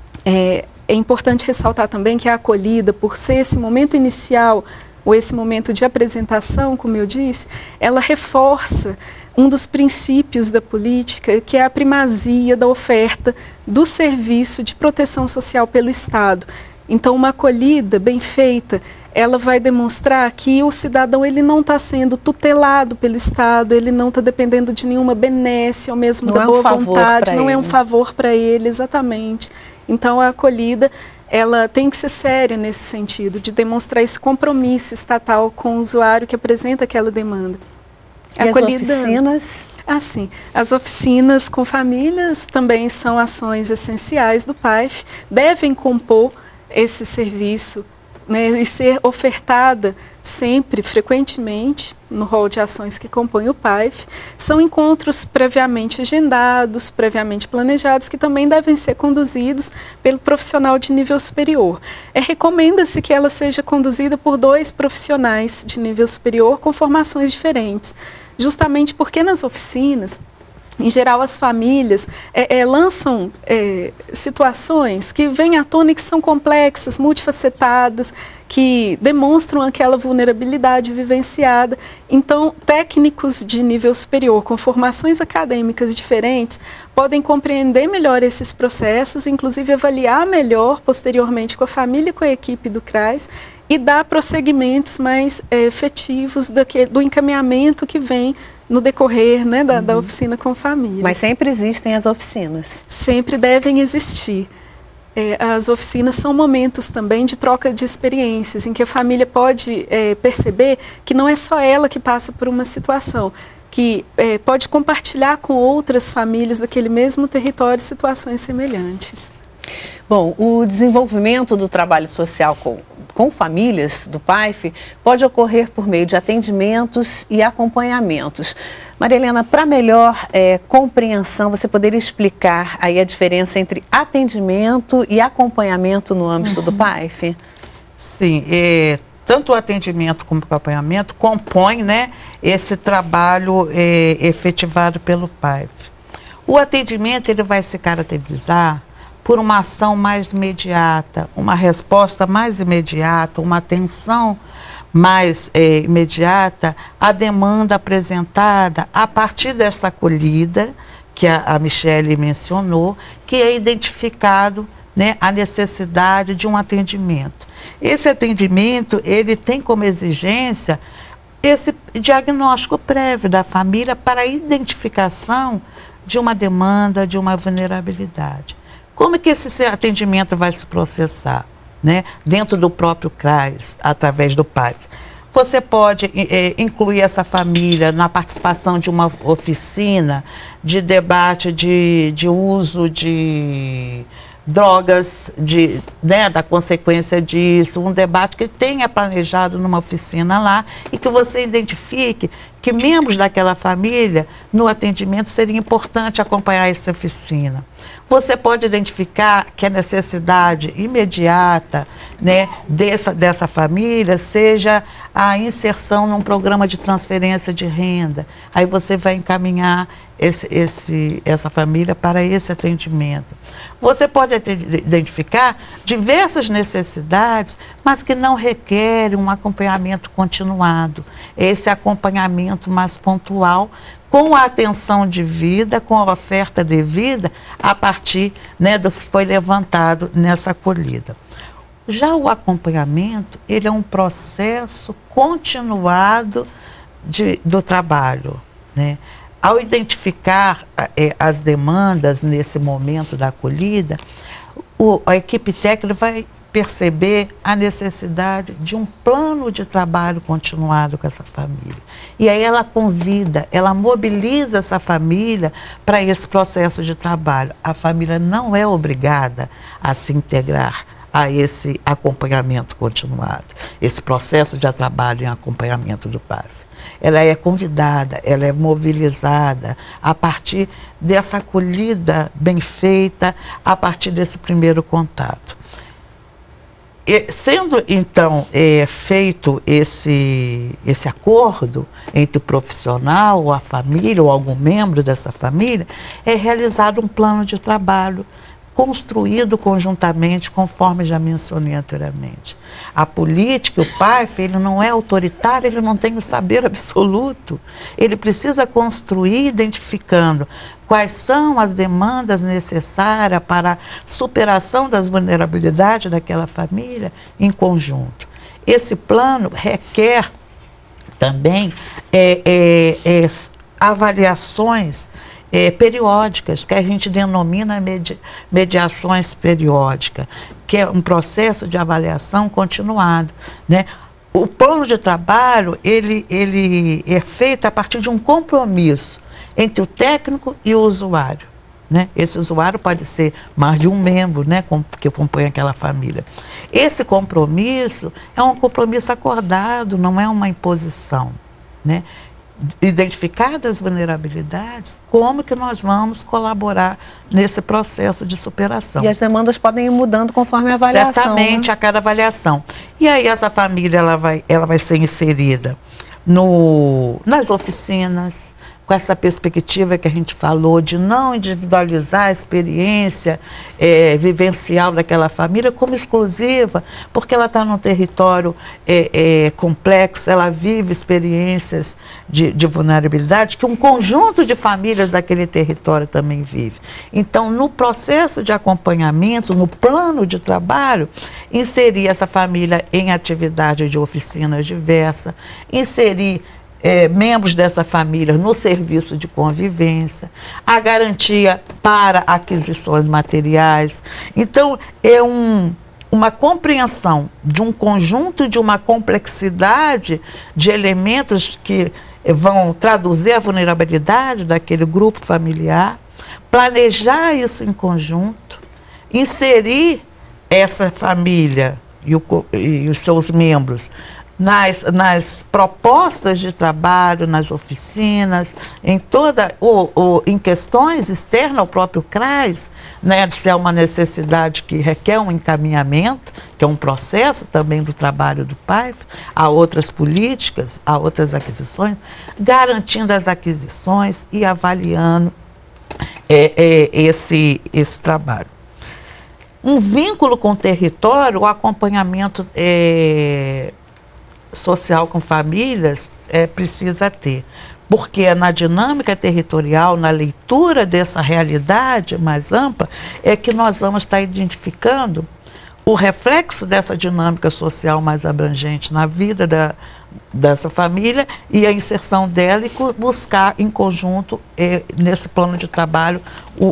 É importante ressaltar também que a acolhida, por ser esse momento inicial ou esse momento de apresentação, como eu disse, ela reforça um dos princípios da política, que é a primazia da oferta do serviço de proteção social pelo Estado. Então, uma acolhida bem feita, ela vai demonstrar que o cidadão ele não está sendo tutelado pelo Estado, ele não está dependendo de nenhuma benesse, ou mesmo da boa vontade, não é um favor para ele, exatamente. Então, a acolhida ela tem que ser séria nesse sentido, de demonstrar esse compromisso estatal com o usuário que apresenta aquela demanda. E as oficinas? Sim. As oficinas com famílias também são ações essenciais do PAIF, devem compor esse serviço, né, e ser ofertada sempre, frequentemente, no rol de ações que compõem o PAIF. São encontros previamente agendados, previamente planejados, que também devem ser conduzidos pelo profissional de nível superior. Recomenda-se que ela seja conduzida por 2 profissionais de nível superior com formações diferentes, justamente porque nas oficinas, em geral, as famílias lançam situações que vêm à tona e que são complexas, multifacetadas, que demonstram aquela vulnerabilidade vivenciada. Então, técnicos de nível superior, com formações acadêmicas diferentes, podem compreender melhor esses processos, inclusive avaliar melhor, posteriormente, com a família e com a equipe do CRAS, e dar prosseguimentos mais efetivos do encaminhamento que vem no decorrer, né, da oficina com família. Mas sempre existem as oficinas? Sempre devem existir. As oficinas são momentos também de troca de experiências, em que a família pode perceber que não é só ela que passa por uma situação, que pode compartilhar com outras famílias daquele mesmo território situações semelhantes. Bom, o desenvolvimento do trabalho social com famílias do PAIF pode ocorrer por meio de atendimentos e acompanhamentos. Maria Helena, para melhor compreensão, você poderia explicar aí a diferença entre atendimento e acompanhamento no âmbito do PAIF? Sim, tanto o atendimento como o acompanhamento compõem, né, esse trabalho efetivado pelo PAIF. O atendimento ele vai se caracterizar por uma ação mais imediata, uma resposta mais imediata, uma atenção mais imediata à demanda apresentada a partir dessa acolhida que a Michele mencionou, que é identificado, né, a necessidade de um atendimento. Esse atendimento, ele tem como exigência esse diagnóstico prévio da família para a identificação de uma demanda, de uma vulnerabilidade. Como é que esse atendimento vai se processar, né, dentro do próprio CRAS, através do PAIF? Você pode incluir essa família na participação de uma oficina de debate de uso de drogas, né, da consequência disso, um debate que tenha planejado numa oficina lá e que você identifique que membros daquela família no atendimento seria importante acompanhar essa oficina. Você pode identificar que a necessidade imediata, né, dessa família seja a inserção num programa de transferência de renda. Aí você vai encaminhar essa família para esse atendimento. Você pode identificar diversas necessidades, mas que não requerem um acompanhamento continuado. Esse acompanhamento mais pontual, com a atenção devida, com a oferta devida, a partir, né, do que foi levantado nessa acolhida. Já o acompanhamento, ele é um processo continuado do trabalho, né? Ao identificar as demandas nesse momento da acolhida, a equipe técnica vai perceber a necessidade de um plano de trabalho continuado com essa família. E aí ela convida, ela mobiliza essa família para esse processo de trabalho. A família não é obrigada a se integrar a esse acompanhamento continuado, esse processo de trabalho em acompanhamento do PAIF. Ela é convidada, ela é mobilizada a partir dessa acolhida bem feita, a partir desse primeiro contato. Sendo, então, feito esse acordo entre o profissional, a família ou algum membro dessa família, é realizado um plano de trabalho construído conjuntamente, conforme já mencionei anteriormente. A política, o PAIF, ele não é autoritário, ele não tem o saber absoluto. Ele precisa construir identificando quais são as demandas necessárias para a superação das vulnerabilidades daquela família em conjunto. Esse plano requer também avaliações periódicas, que a gente denomina mediações periódicas, que é um processo de avaliação continuado, né? O plano de trabalho, ele é feito a partir de um compromisso entre o técnico e o usuário, né? Esse usuário pode ser mais de um membro, né, que acompanha aquela família. Esse compromisso é um compromisso acordado, não é uma imposição, né? Identificadas as vulnerabilidades, como que nós vamos colaborar nesse processo de superação. E as demandas podem ir mudando conforme a avaliação. Certamente, né? A cada avaliação. E aí essa família ela vai ser inserida nas oficinas, com essa perspectiva que a gente falou de não individualizar a experiência vivencial daquela família como exclusiva, porque ela está num território complexo, ela vive experiências de vulnerabilidade que um conjunto de famílias daquele território também vive. Então, no processo de acompanhamento, no plano de trabalho, inserir essa família em atividade de oficinas diversas, inserir membros dessa família no serviço de convivência, a garantia para aquisições materiais. Então, é uma compreensão de um conjunto, de uma complexidade de elementos que vão traduzir a vulnerabilidade daquele grupo familiar, planejar isso em conjunto, inserir essa família e os seus membros nas propostas de trabalho, nas oficinas, em questões externas ao próprio CRAS, né, se é uma necessidade que requer um encaminhamento, que é um processo também do trabalho do PAIF, a outras políticas, a outras aquisições, garantindo as aquisições e avaliando esse trabalho. Um vínculo com o território, o acompanhamento social com famílias precisa ter, porque é na dinâmica territorial, na leitura dessa realidade mais ampla, é que nós vamos estar identificando o reflexo dessa dinâmica social mais abrangente na vida dessa família e a inserção dela e buscar em conjunto, nesse plano de trabalho,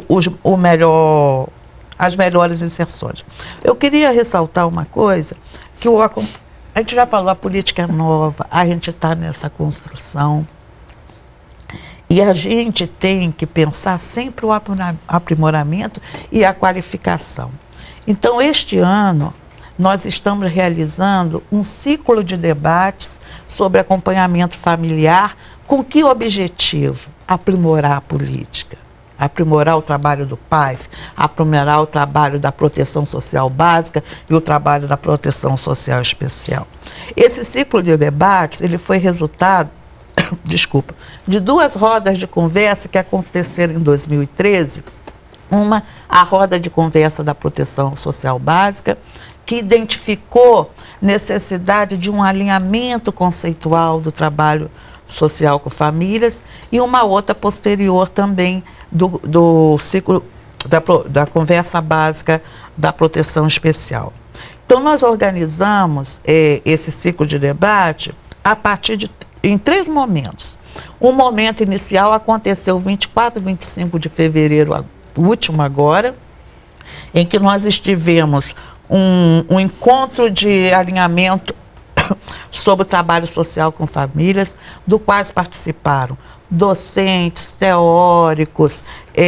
as melhores inserções. Eu queria ressaltar uma coisa, que a gente já falou, a política é nova, a gente está nessa construção e a gente tem que pensar sempre o aprimoramento e a qualificação. Então, este ano, nós estamos realizando um ciclo de debates sobre acompanhamento familiar. Com que objetivo? Aprimorar a política, aprimorar o trabalho do PAIF, aprimorar o trabalho da proteção social básica e o trabalho da proteção social especial. Esse ciclo de debates, ele foi resultado, de 2 rodas de conversa que aconteceram em 2013. Uma, a roda de conversa da proteção social básica, que identificou necessidade de um alinhamento conceitual do trabalho social com famílias, e uma outra posterior também do ciclo da conversa básica da proteção especial. Então, nós organizamos esse ciclo de debate a partir em 3 momentos. Um momento inicial aconteceu 24 e 25 de fevereiro, o último agora, em que nós estivemos um encontro de alinhamento sobre o trabalho social com famílias, do quais participaram docentes, teóricos,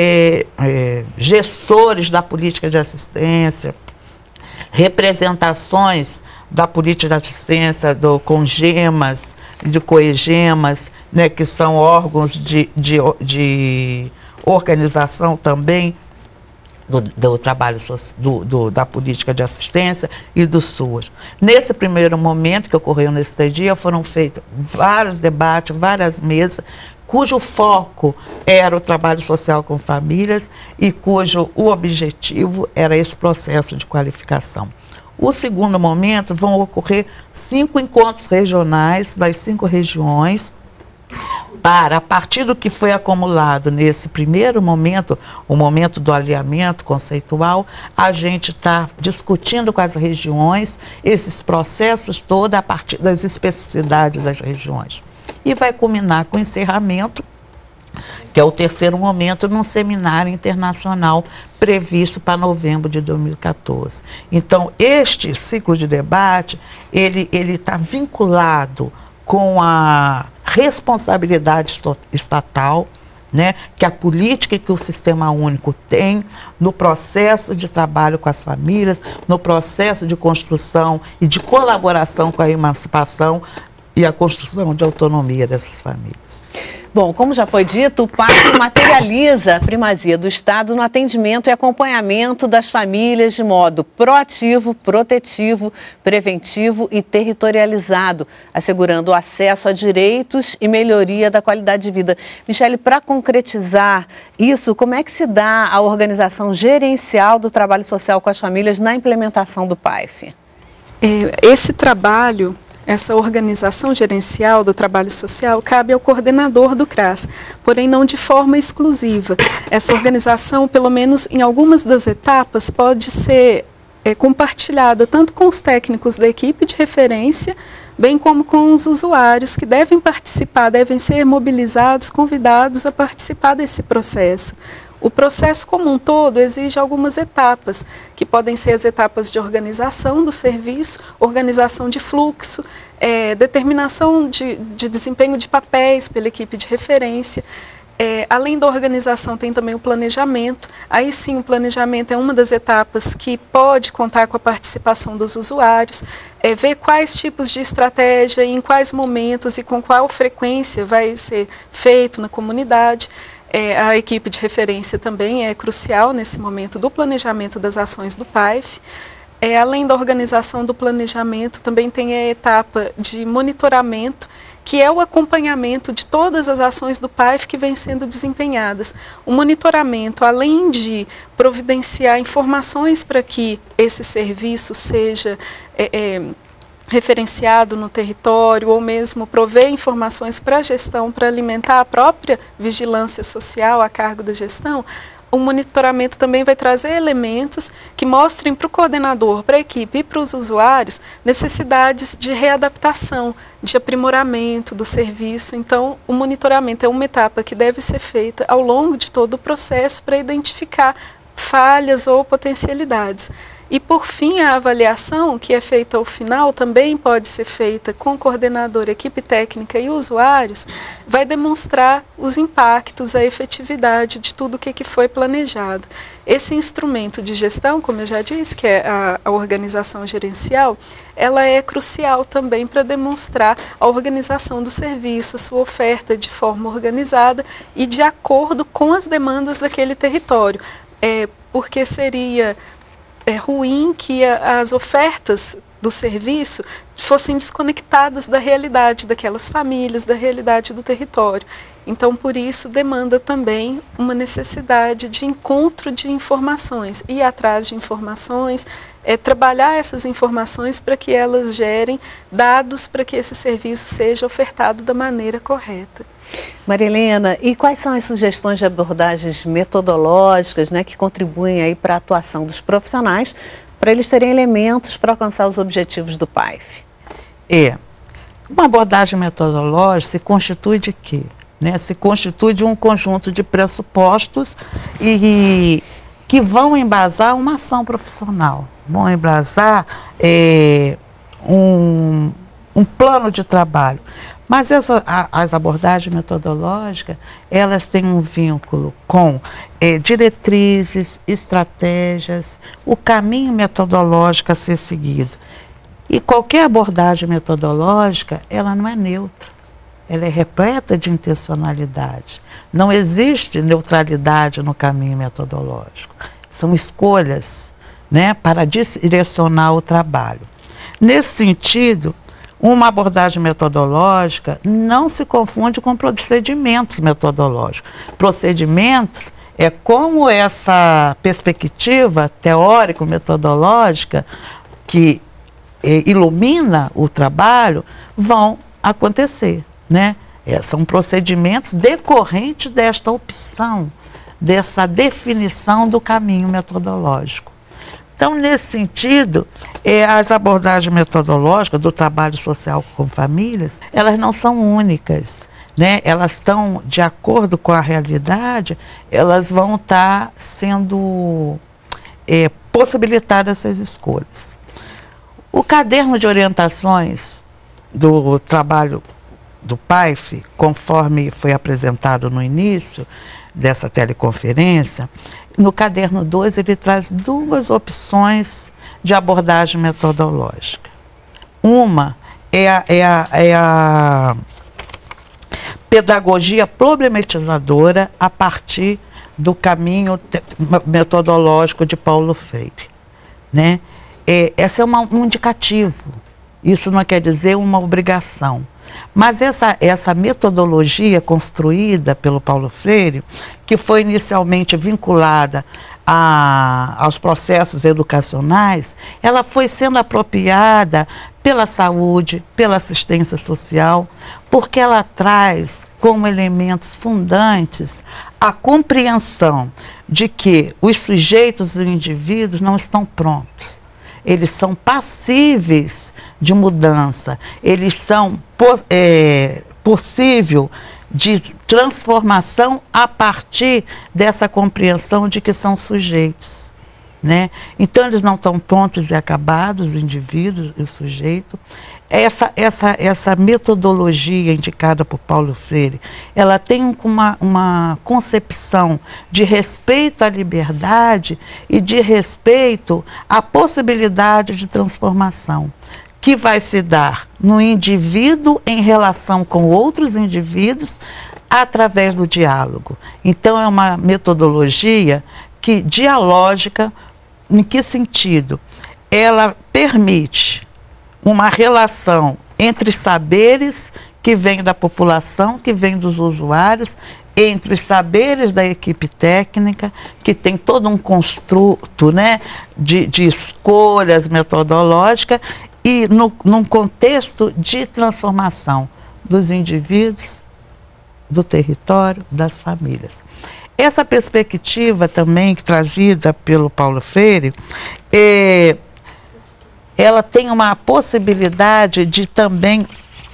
gestores da política de assistência, representações da política de assistência do CONGEMAS, de COEGEMAS, né, que são órgãos de organização também do trabalho da política de assistência e do SUAS. Nesse primeiro momento que ocorreu nesse 3 dias, foram feitos vários debates, várias mesas, cujo foco era o trabalho social com famílias e cujo o objetivo era esse processo de qualificação. O segundo momento vão ocorrer 5 encontros regionais das 5 regiões, para, a partir do que foi acumulado nesse primeiro momento, o momento do alinhamento conceitual, a gente está discutindo com as regiões esses processos todos a partir das especificidades das regiões. E vai culminar com o encerramento que é o terceiro momento num seminário internacional previsto para novembro de 2014. Então, este ciclo de debate, ele está vinculado com a responsabilidade estatal, né, que a política que o Sistema Único tem no processo de trabalho com as famílias, no processo de construção e de colaboração com a emancipação e a construção de autonomia dessas famílias. Bom, como já foi dito, o PAIF materializa a primazia do Estado no atendimento e acompanhamento das famílias de modo proativo, protetivo, preventivo e territorializado, assegurando o acesso a direitos e melhoria da qualidade de vida. Michele, para concretizar isso, como é que se dá a organização gerencial do trabalho social com as famílias na implementação do PAIF? Esse trabalho, essa organização gerencial do trabalho social cabe ao coordenador do CRAS, porém não de forma exclusiva. Essa organização, pelo menos em algumas das etapas, pode ser compartilhada tanto com os técnicos da equipe de referência, bem como com os usuários que devem participar, devem ser mobilizados, convidados a participar desse processo. O processo como um todo exige algumas etapas, que podem ser as etapas de organização do serviço, organização de fluxo, determinação de desempenho de papéis pela equipe de referência. Além da organização, tem também o planejamento. Aí sim, o planejamento é uma das etapas que pode contar com a participação dos usuários, ver quais tipos de estratégia, em quais momentos e com qual frequência vai ser feito na comunidade. A equipe de referência também é crucial nesse momento do planejamento das ações do PAIF. Além da organização do planejamento, também tem a etapa de monitoramento, que é o acompanhamento de todas as ações do PAIF que vêm sendo desempenhadas. O monitoramento, além de providenciar informações para que esse serviço seja referenciado no território, ou mesmo prover informações para a gestão, para alimentar a própria vigilância social a cargo da gestão, o monitoramento também vai trazer elementos que mostrem para o coordenador, para a equipe e para os usuários necessidades de readaptação, de aprimoramento do serviço. Então, o monitoramento é uma etapa que deve ser feita ao longo de todo o processo para identificar falhas ou potencialidades. E, por fim, a avaliação, que é feita ao final, também pode ser feita com coordenador, equipe técnica e usuários, vai demonstrar os impactos, a efetividade de tudo o que foi planejado. Esse instrumento de gestão, como eu já disse, que é a organização gerencial, ela é crucial também para demonstrar a organização do serviço, a sua oferta de forma organizada e de acordo com as demandas daquele território. Porque seria ruim que as ofertas do serviço fossem desconectadas da realidade daquelas famílias, da realidade do território. Então, por isso, demanda também uma necessidade de encontro de informações, ir atrás de informações, trabalhar essas informações para que elas gerem dados para que esse serviço seja ofertado da maneira correta. Maria Helena, e quais são as sugestões de abordagens metodológicas, né, que contribuem aí para a atuação dos profissionais, para eles terem elementos para alcançar os objetivos do PAIF? Uma abordagem metodológica se constitui de quê? Se constitui de um conjunto de pressupostos e que vão embasar uma ação profissional, vão embasar um plano de trabalho. Mas as abordagens metodológicas, elas têm um vínculo com diretrizes, estratégias, o caminho metodológico a ser seguido. E qualquer abordagem metodológica, ela não é neutra, ela é repleta de intencionalidade. Não existe neutralidade no caminho metodológico. São escolhas, para direcionar o trabalho. Nesse sentido, uma abordagem metodológica não se confunde com procedimentos metodológicos. Procedimentos é como essa perspectiva teórico-metodológica que ilumina o trabalho vão acontecer, são procedimentos decorrentes desta opção, dessa definição do caminho metodológico. Então, nesse sentido, as abordagens metodológicas do trabalho social com famílias, elas não são únicas. né, elas estão de acordo com a realidade, elas vão estar sendo possibilitadas essas escolhas. O caderno de orientações do trabalho do PAIF, conforme foi apresentado no início dessa teleconferência, no caderno 2 ele traz 2 opções de abordagem metodológica. Uma é a pedagogia problematizadora a partir do caminho metodológico de Paulo Freire, né? Esse é um indicativo, isso não quer dizer uma obrigação. Mas essa metodologia construída pelo Paulo Freire, que foi inicialmente vinculada aos processos educacionais, ela foi sendo apropriada pela saúde, pela assistência social, porque ela traz como elementos fundantes a compreensão de que os sujeitos e indivíduos não estão prontos. Eles são passíveis de mudança, eles são possível de transformação a partir dessa compreensão de que são sujeitos, né? Então eles não estão prontos e acabados, os indivíduos e o sujeito. Essa metodologia indicada por Paulo Freire, ela tem uma concepção de respeito à liberdade e de respeito à possibilidade de transformação, que vai se dar no indivíduo em relação com outros indivíduos através do diálogo. Então é uma metodologia dialógica. Em que sentido? Ela permite uma relação entre saberes que vêm da população, que vêm dos usuários, entre os saberes da equipe técnica, que tem todo um construto, né, de escolhas metodológicas, e num contexto de transformação dos indivíduos, do território, das famílias. Essa perspectiva também trazida pelo Paulo Freire, ela tem uma possibilidade de também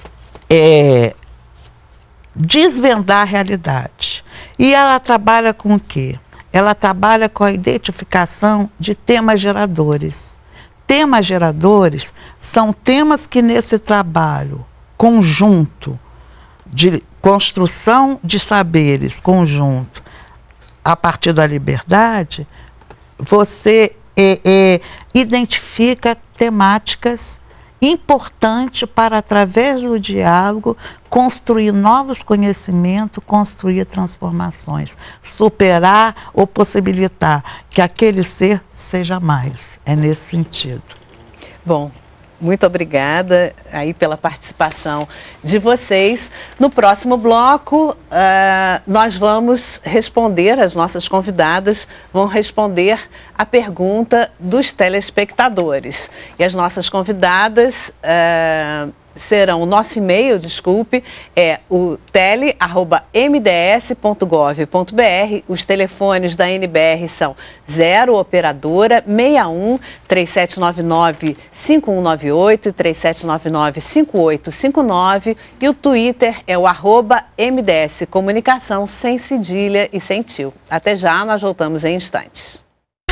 desvendar a realidade. E ela trabalha com o quê? Ela trabalha com a identificação de temas geradores. Temas geradores são temas que nesse trabalho conjunto, de construção de saberes conjunto, a partir da liberdade, você identifica temáticas importantes para, através do diálogo, construir novos conhecimentos, construir transformações, superar ou possibilitar que aquele ser seja mais. É nesse sentido. Bom, muito obrigada aí pela participação de vocês. No próximo bloco, nós vamos responder, as nossas convidadas vão responder a pergunta dos telespectadores. E as nossas convidadas serão, o nosso e-mail, desculpe, é o tele@mds.gov.br. Os telefones da NBR são 0 operadora 61 3799 5198 e 3799 5859 e o Twitter é o @MDS Comunicação, sem cedilha e sem tio. Até já, nós voltamos em instantes.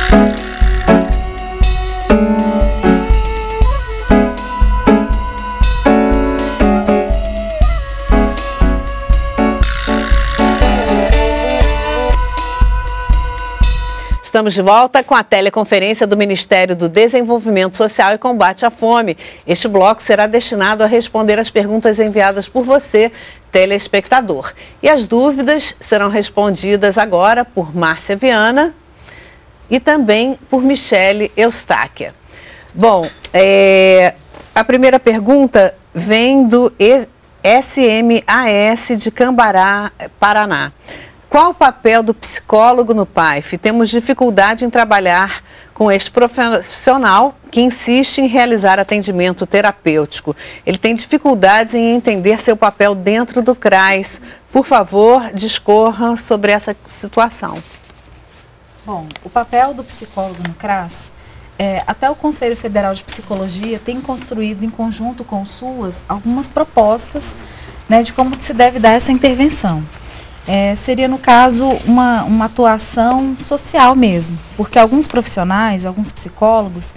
Estamos de volta com a teleconferência do Ministério do Desenvolvimento Social e Combate à Fome. Este bloco será destinado a responder as perguntas enviadas por você, telespectador. E as dúvidas serão respondidas agora por Márcia Viana e também por Michele Eustáquia. Bom, a primeira pergunta vem do SMAS de Cambará, Paraná. Qual o papel do psicólogo no PAIF? Temos dificuldade em trabalhar com este profissional que insiste em realizar atendimento terapêutico. Ele tem dificuldades em entender seu papel dentro do CRAS. Por favor, discorra sobre essa situação. Bom, o papel do psicólogo no CRAS, até o Conselho Federal de Psicologia tem construído em conjunto com o SUAS algumas propostas né, de como se deve dar essa intervenção. Seria, no caso, uma atuação social mesmo, porque alguns profissionais, alguns psicólogos,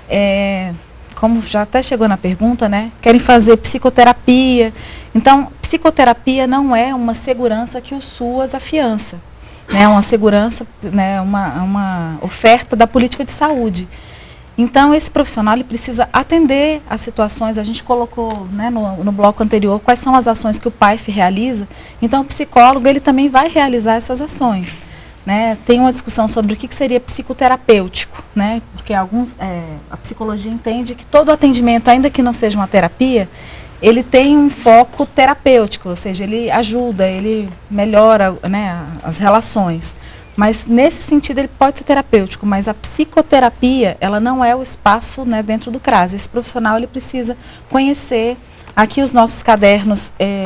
como já até chegou na pergunta, né, querem fazer psicoterapia. Então, psicoterapia não é uma segurança que o SUAS afiança, né, uma segurança, né, uma oferta da política de saúde. Então, esse profissional ele precisa atender às situações, a gente colocou, né, no bloco anterior, quais são as ações que o PAIF realiza. Então, o psicólogo ele também vai realizar essas ações. Né? Tem uma discussão sobre o que seria psicoterapêutico, né? Porque a psicologia entende que todo atendimento, ainda que não seja uma terapia, ele tem um foco terapêutico, ou seja, ele ajuda, ele melhora, né, as relações. Mas, nesse sentido, ele pode ser terapêutico, mas a psicoterapia, ela não é o espaço, né, dentro do CRAS. Esse profissional, ele precisa conhecer. Aqui os nossos cadernos,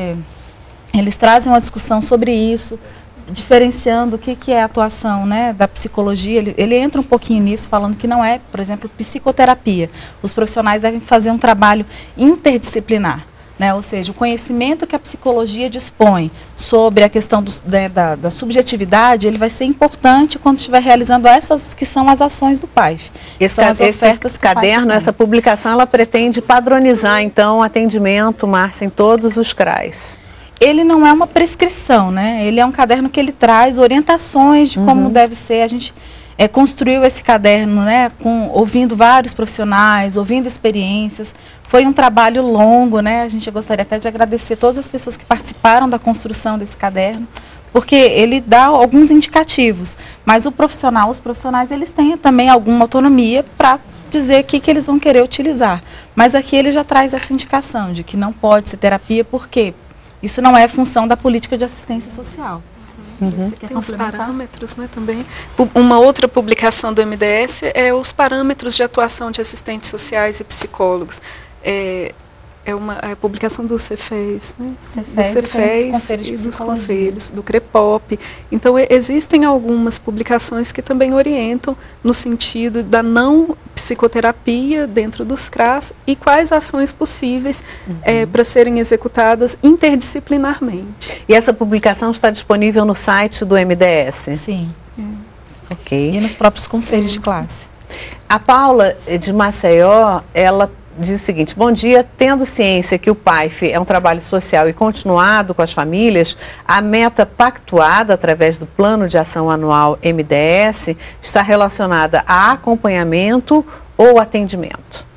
eles trazem uma discussão sobre isso, diferenciando o que é a atuação, né, da psicologia. Ele entra um pouquinho nisso, falando que não é, por exemplo, psicoterapia. Os profissionais devem fazer um trabalho interdisciplinar. Né, ou seja, o conhecimento que a psicologia dispõe sobre a questão da subjetividade, ele vai ser importante quando estiver realizando essas que são as ações do PAIF. Esse caderno, essa publicação, ela pretende padronizar, então, o atendimento, Márcia, em todos os CRAs. Ele não é uma prescrição, né? Ele é um caderno que ele traz orientações de como deve ser. A gente construiu esse caderno, né, ouvindo vários profissionais, ouvindo experiências. Foi um trabalho longo, né? A gente gostaria até de agradecer todas as pessoas que participaram da construção desse caderno, porque ele dá alguns indicativos, mas os profissionais, eles têm também alguma autonomia para dizer o que eles vão querer utilizar. Mas aqui ele já traz essa indicação de que não pode ser terapia, porque isso não é função da política de assistência social. Tem os parâmetros, né, também. Uma outra publicação do MDS é os parâmetros de atuação de assistentes sociais e psicólogos. A publicação do Cefes, né? Cefes e dos conselhos, do CREPOP. Então, existem algumas publicações que também orientam no sentido da não psicoterapia dentro dos CRAS e quais ações possíveis para serem executadas interdisciplinarmente. E essa publicação está disponível no site do MDS? Sim. Ok. E nos próprios conselhos de classe. A Paula, de Maceió, ela diz o seguinte: bom dia, tendo ciência que o PAIF é um trabalho social e continuado com as famílias, a meta pactuada através do Plano de Ação Anual MDS está relacionada a acompanhamento ou atendimento?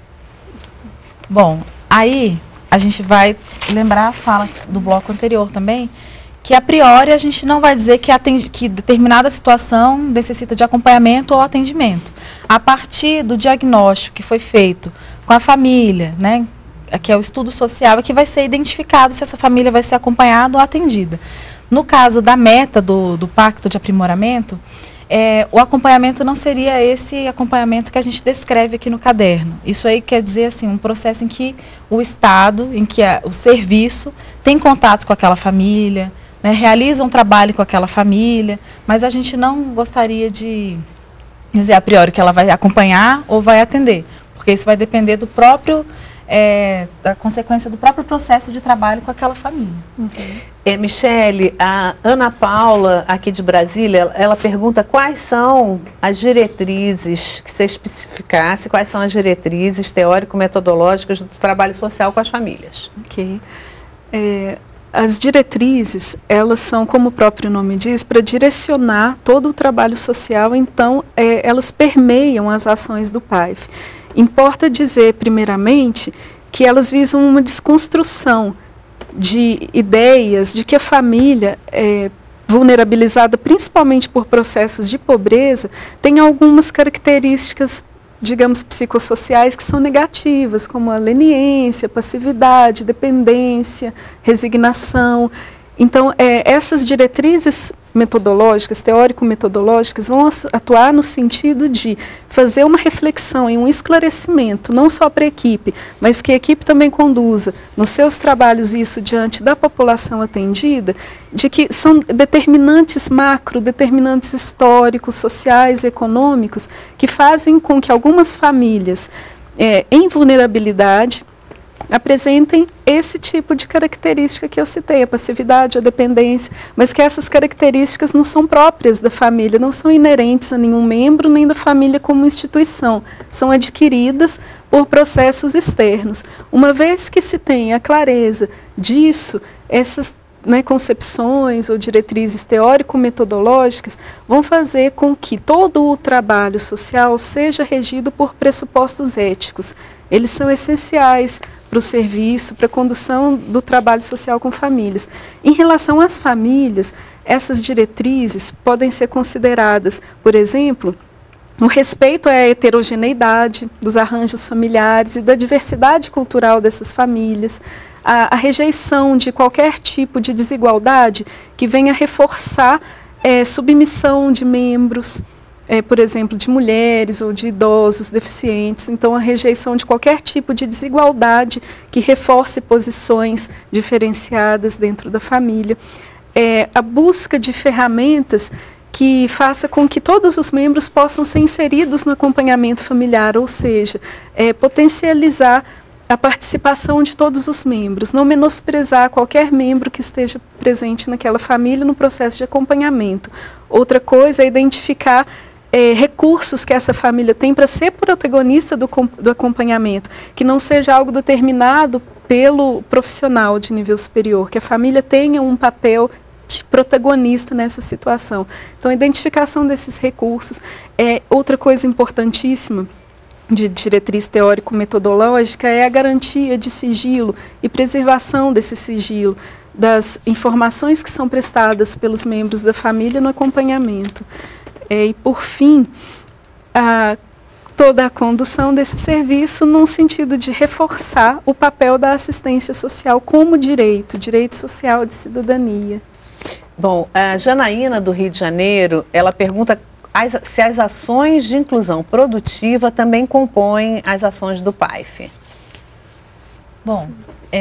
Bom, aí a gente vai lembrar a fala do bloco anterior também, que a priori a gente não vai dizer que determinada situação necessita de acompanhamento ou atendimento. A partir do diagnóstico que foi feito com a família, né, que é o estudo social, é que vai ser identificado se essa família vai ser acompanhada ou atendida. No caso da meta do Pacto de Aprimoramento, o acompanhamento não seria esse acompanhamento que a gente descreve aqui no caderno. Isso aí quer dizer assim, um processo em que o Estado, em que o serviço tem contato com aquela família, né, realiza um trabalho com aquela família, mas a gente não gostaria de dizer a priori que ela vai acompanhar ou vai atender, porque isso vai depender do próprio, da consequência do próprio processo de trabalho com aquela família. Michele, a Ana Paula, aqui de Brasília, ela pergunta quais são as diretrizes, que você especificasse, quais são as diretrizes teórico-metodológicas do trabalho social com as famílias. Ok. As diretrizes, elas são, como o próprio nome diz, para direcionar todo o trabalho social, então elas permeiam as ações do PAIF. Importa dizer, primeiramente, que elas visam uma desconstrução de ideias de que a família vulnerabilizada principalmente por processos de pobreza tem algumas características, digamos, psicossociais que são negativas, como a leniência, passividade, dependência, resignação. Então, essas diretrizes metodológicas, teórico-metodológicas, vão atuar no sentido de fazer uma reflexão e um esclarecimento, não só para a equipe, mas que a equipe também conduza nos seus trabalhos isso diante da população atendida, de que são determinantes macro, determinantes históricos, sociais, econômicos, que fazem com que algumas famílias em vulnerabilidade apresentem esse tipo de característica que eu citei, a passividade, a dependência, mas que essas características não são próprias da família, não são inerentes a nenhum membro, nem da família como instituição, são adquiridas por processos externos. Uma vez que se tem a clareza disso, essas concepções ou diretrizes teórico-metodológicas vão fazer com que todo o trabalho social seja regido por pressupostos éticos. Eles são essenciais para o serviço, para a condução do trabalho social com famílias. Em relação às famílias, essas diretrizes podem ser consideradas, por exemplo, o respeito à heterogeneidade dos arranjos familiares e da diversidade cultural dessas famílias, a rejeição de qualquer tipo de desigualdade que venha reforçar submissão de membros, por exemplo, de mulheres ou de idosos deficientes. Então, a rejeição de qualquer tipo de desigualdade que reforce posições diferenciadas dentro da família. A busca de ferramentas que faça com que todos os membros possam ser inseridos no acompanhamento familiar, ou seja, potencializar a participação de todos os membros, não menosprezar qualquer membro que esteja presente naquela família no processo de acompanhamento. Outra coisa é identificar recursos que essa família tem para ser protagonista do acompanhamento, que não seja algo determinado pelo profissional de nível superior, que a família tenha um papel de protagonista nessa situação. Então, a identificação desses recursos é outra coisa importantíssima de diretriz teórico-metodológica, é a garantia de sigilo e preservação desse sigilo, das informações que são prestadas pelos membros da família no acompanhamento. E, por fim, toda a condução desse serviço num sentido de reforçar o papel da assistência social como direito social de cidadania. Bom, a Janaína, do Rio de Janeiro, ela pergunta se as ações de inclusão produtiva também compõem as ações do PAIF. Bom,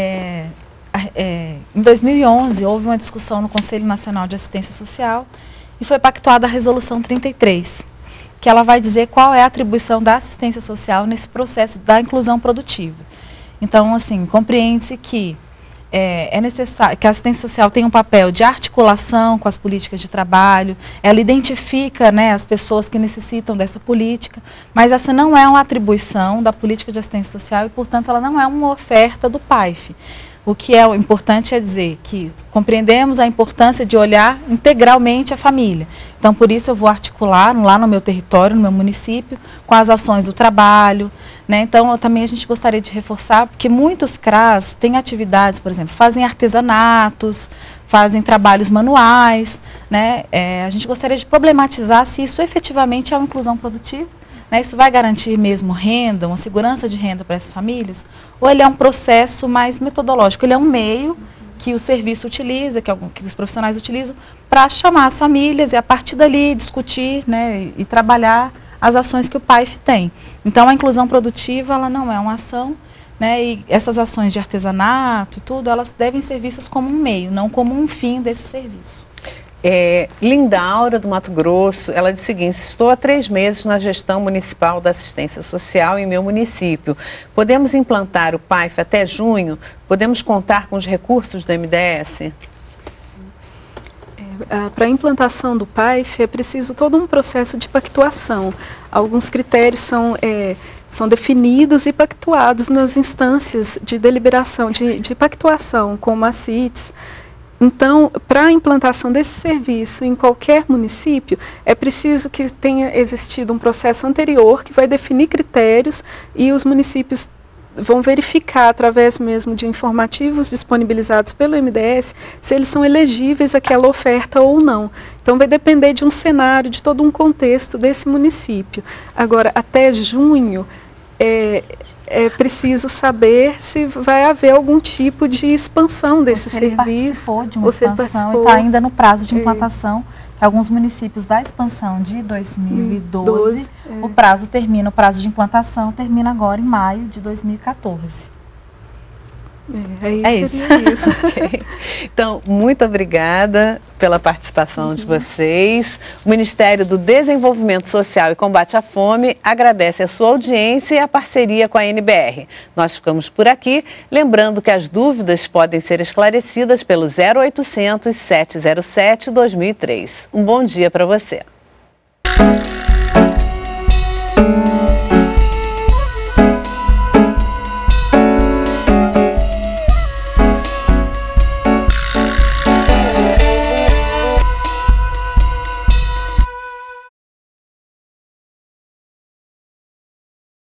em 2011 houve uma discussão no Conselho Nacional de Assistência Social e foi pactuada a Resolução 33, que ela vai dizer qual é a atribuição da assistência social nesse processo da inclusão produtiva. Então, assim, compreende-se que é necessário que a assistência social tenha um papel de articulação com as políticas de trabalho, ela identifica, as pessoas que necessitam dessa política, mas essa não é uma atribuição da política de assistência social e, portanto, ela não é uma oferta do PAIF. O que é importante é dizer que compreendemos a importância de olhar integralmente a família. Então, por isso eu vou articular lá no meu território, no meu município, com as ações do trabalho. Então, também a gente gostaria de reforçar, porque muitos CRAs têm atividades, por exemplo, fazem artesanatos, fazem trabalhos manuais. A gente gostaria de problematizar se isso efetivamente é uma inclusão produtiva. Isso vai garantir mesmo renda, uma segurança de renda para essas famílias? Ou ele é um processo mais metodológico? Ele é um meio que o serviço utiliza, que os profissionais utilizam, para chamar as famílias e, a partir dali, discutir e trabalhar as ações que o PAIF tem. Então, a inclusão produtiva, ela não é uma ação, e essas ações de artesanato e tudo, elas devem ser vistas como um meio, não como um fim desse serviço. Linda Aura, do Mato Grosso, ela diz o seguinte: estou há 3 meses na gestão municipal da assistência social em meu município. Podemos implantar o PAIF até junho? Podemos contar com os recursos do MDS? Para a implantação do PAIF é preciso todo um processo de pactuação. Alguns critérios são definidos e pactuados nas instâncias de deliberação, de pactuação, como a CITES. Então, para a implantação desse serviço em qualquer município, é preciso que tenha existido um processo anterior que vai definir critérios e os municípios vão verificar, através mesmo de informativos disponibilizados pelo MDS, se eles são elegíveis àquela oferta ou não. Então, vai depender de um cenário, de todo um contexto desse município. Agora, até junho, é preciso saber se vai haver algum tipo de expansão desse serviço. Participou de uma expansão e está ainda no prazo de implantação. Alguns municípios da expansão de 2012, o prazo de implantação termina agora em maio de 2014. É isso. Okay. Então, muito obrigada pela participação de vocês. O Ministério do Desenvolvimento Social e Combate à Fome agradece a sua audiência e a parceria com a NBR. Nós ficamos por aqui, lembrando que as dúvidas podem ser esclarecidas pelo 0800 707 2003. Um bom dia para você.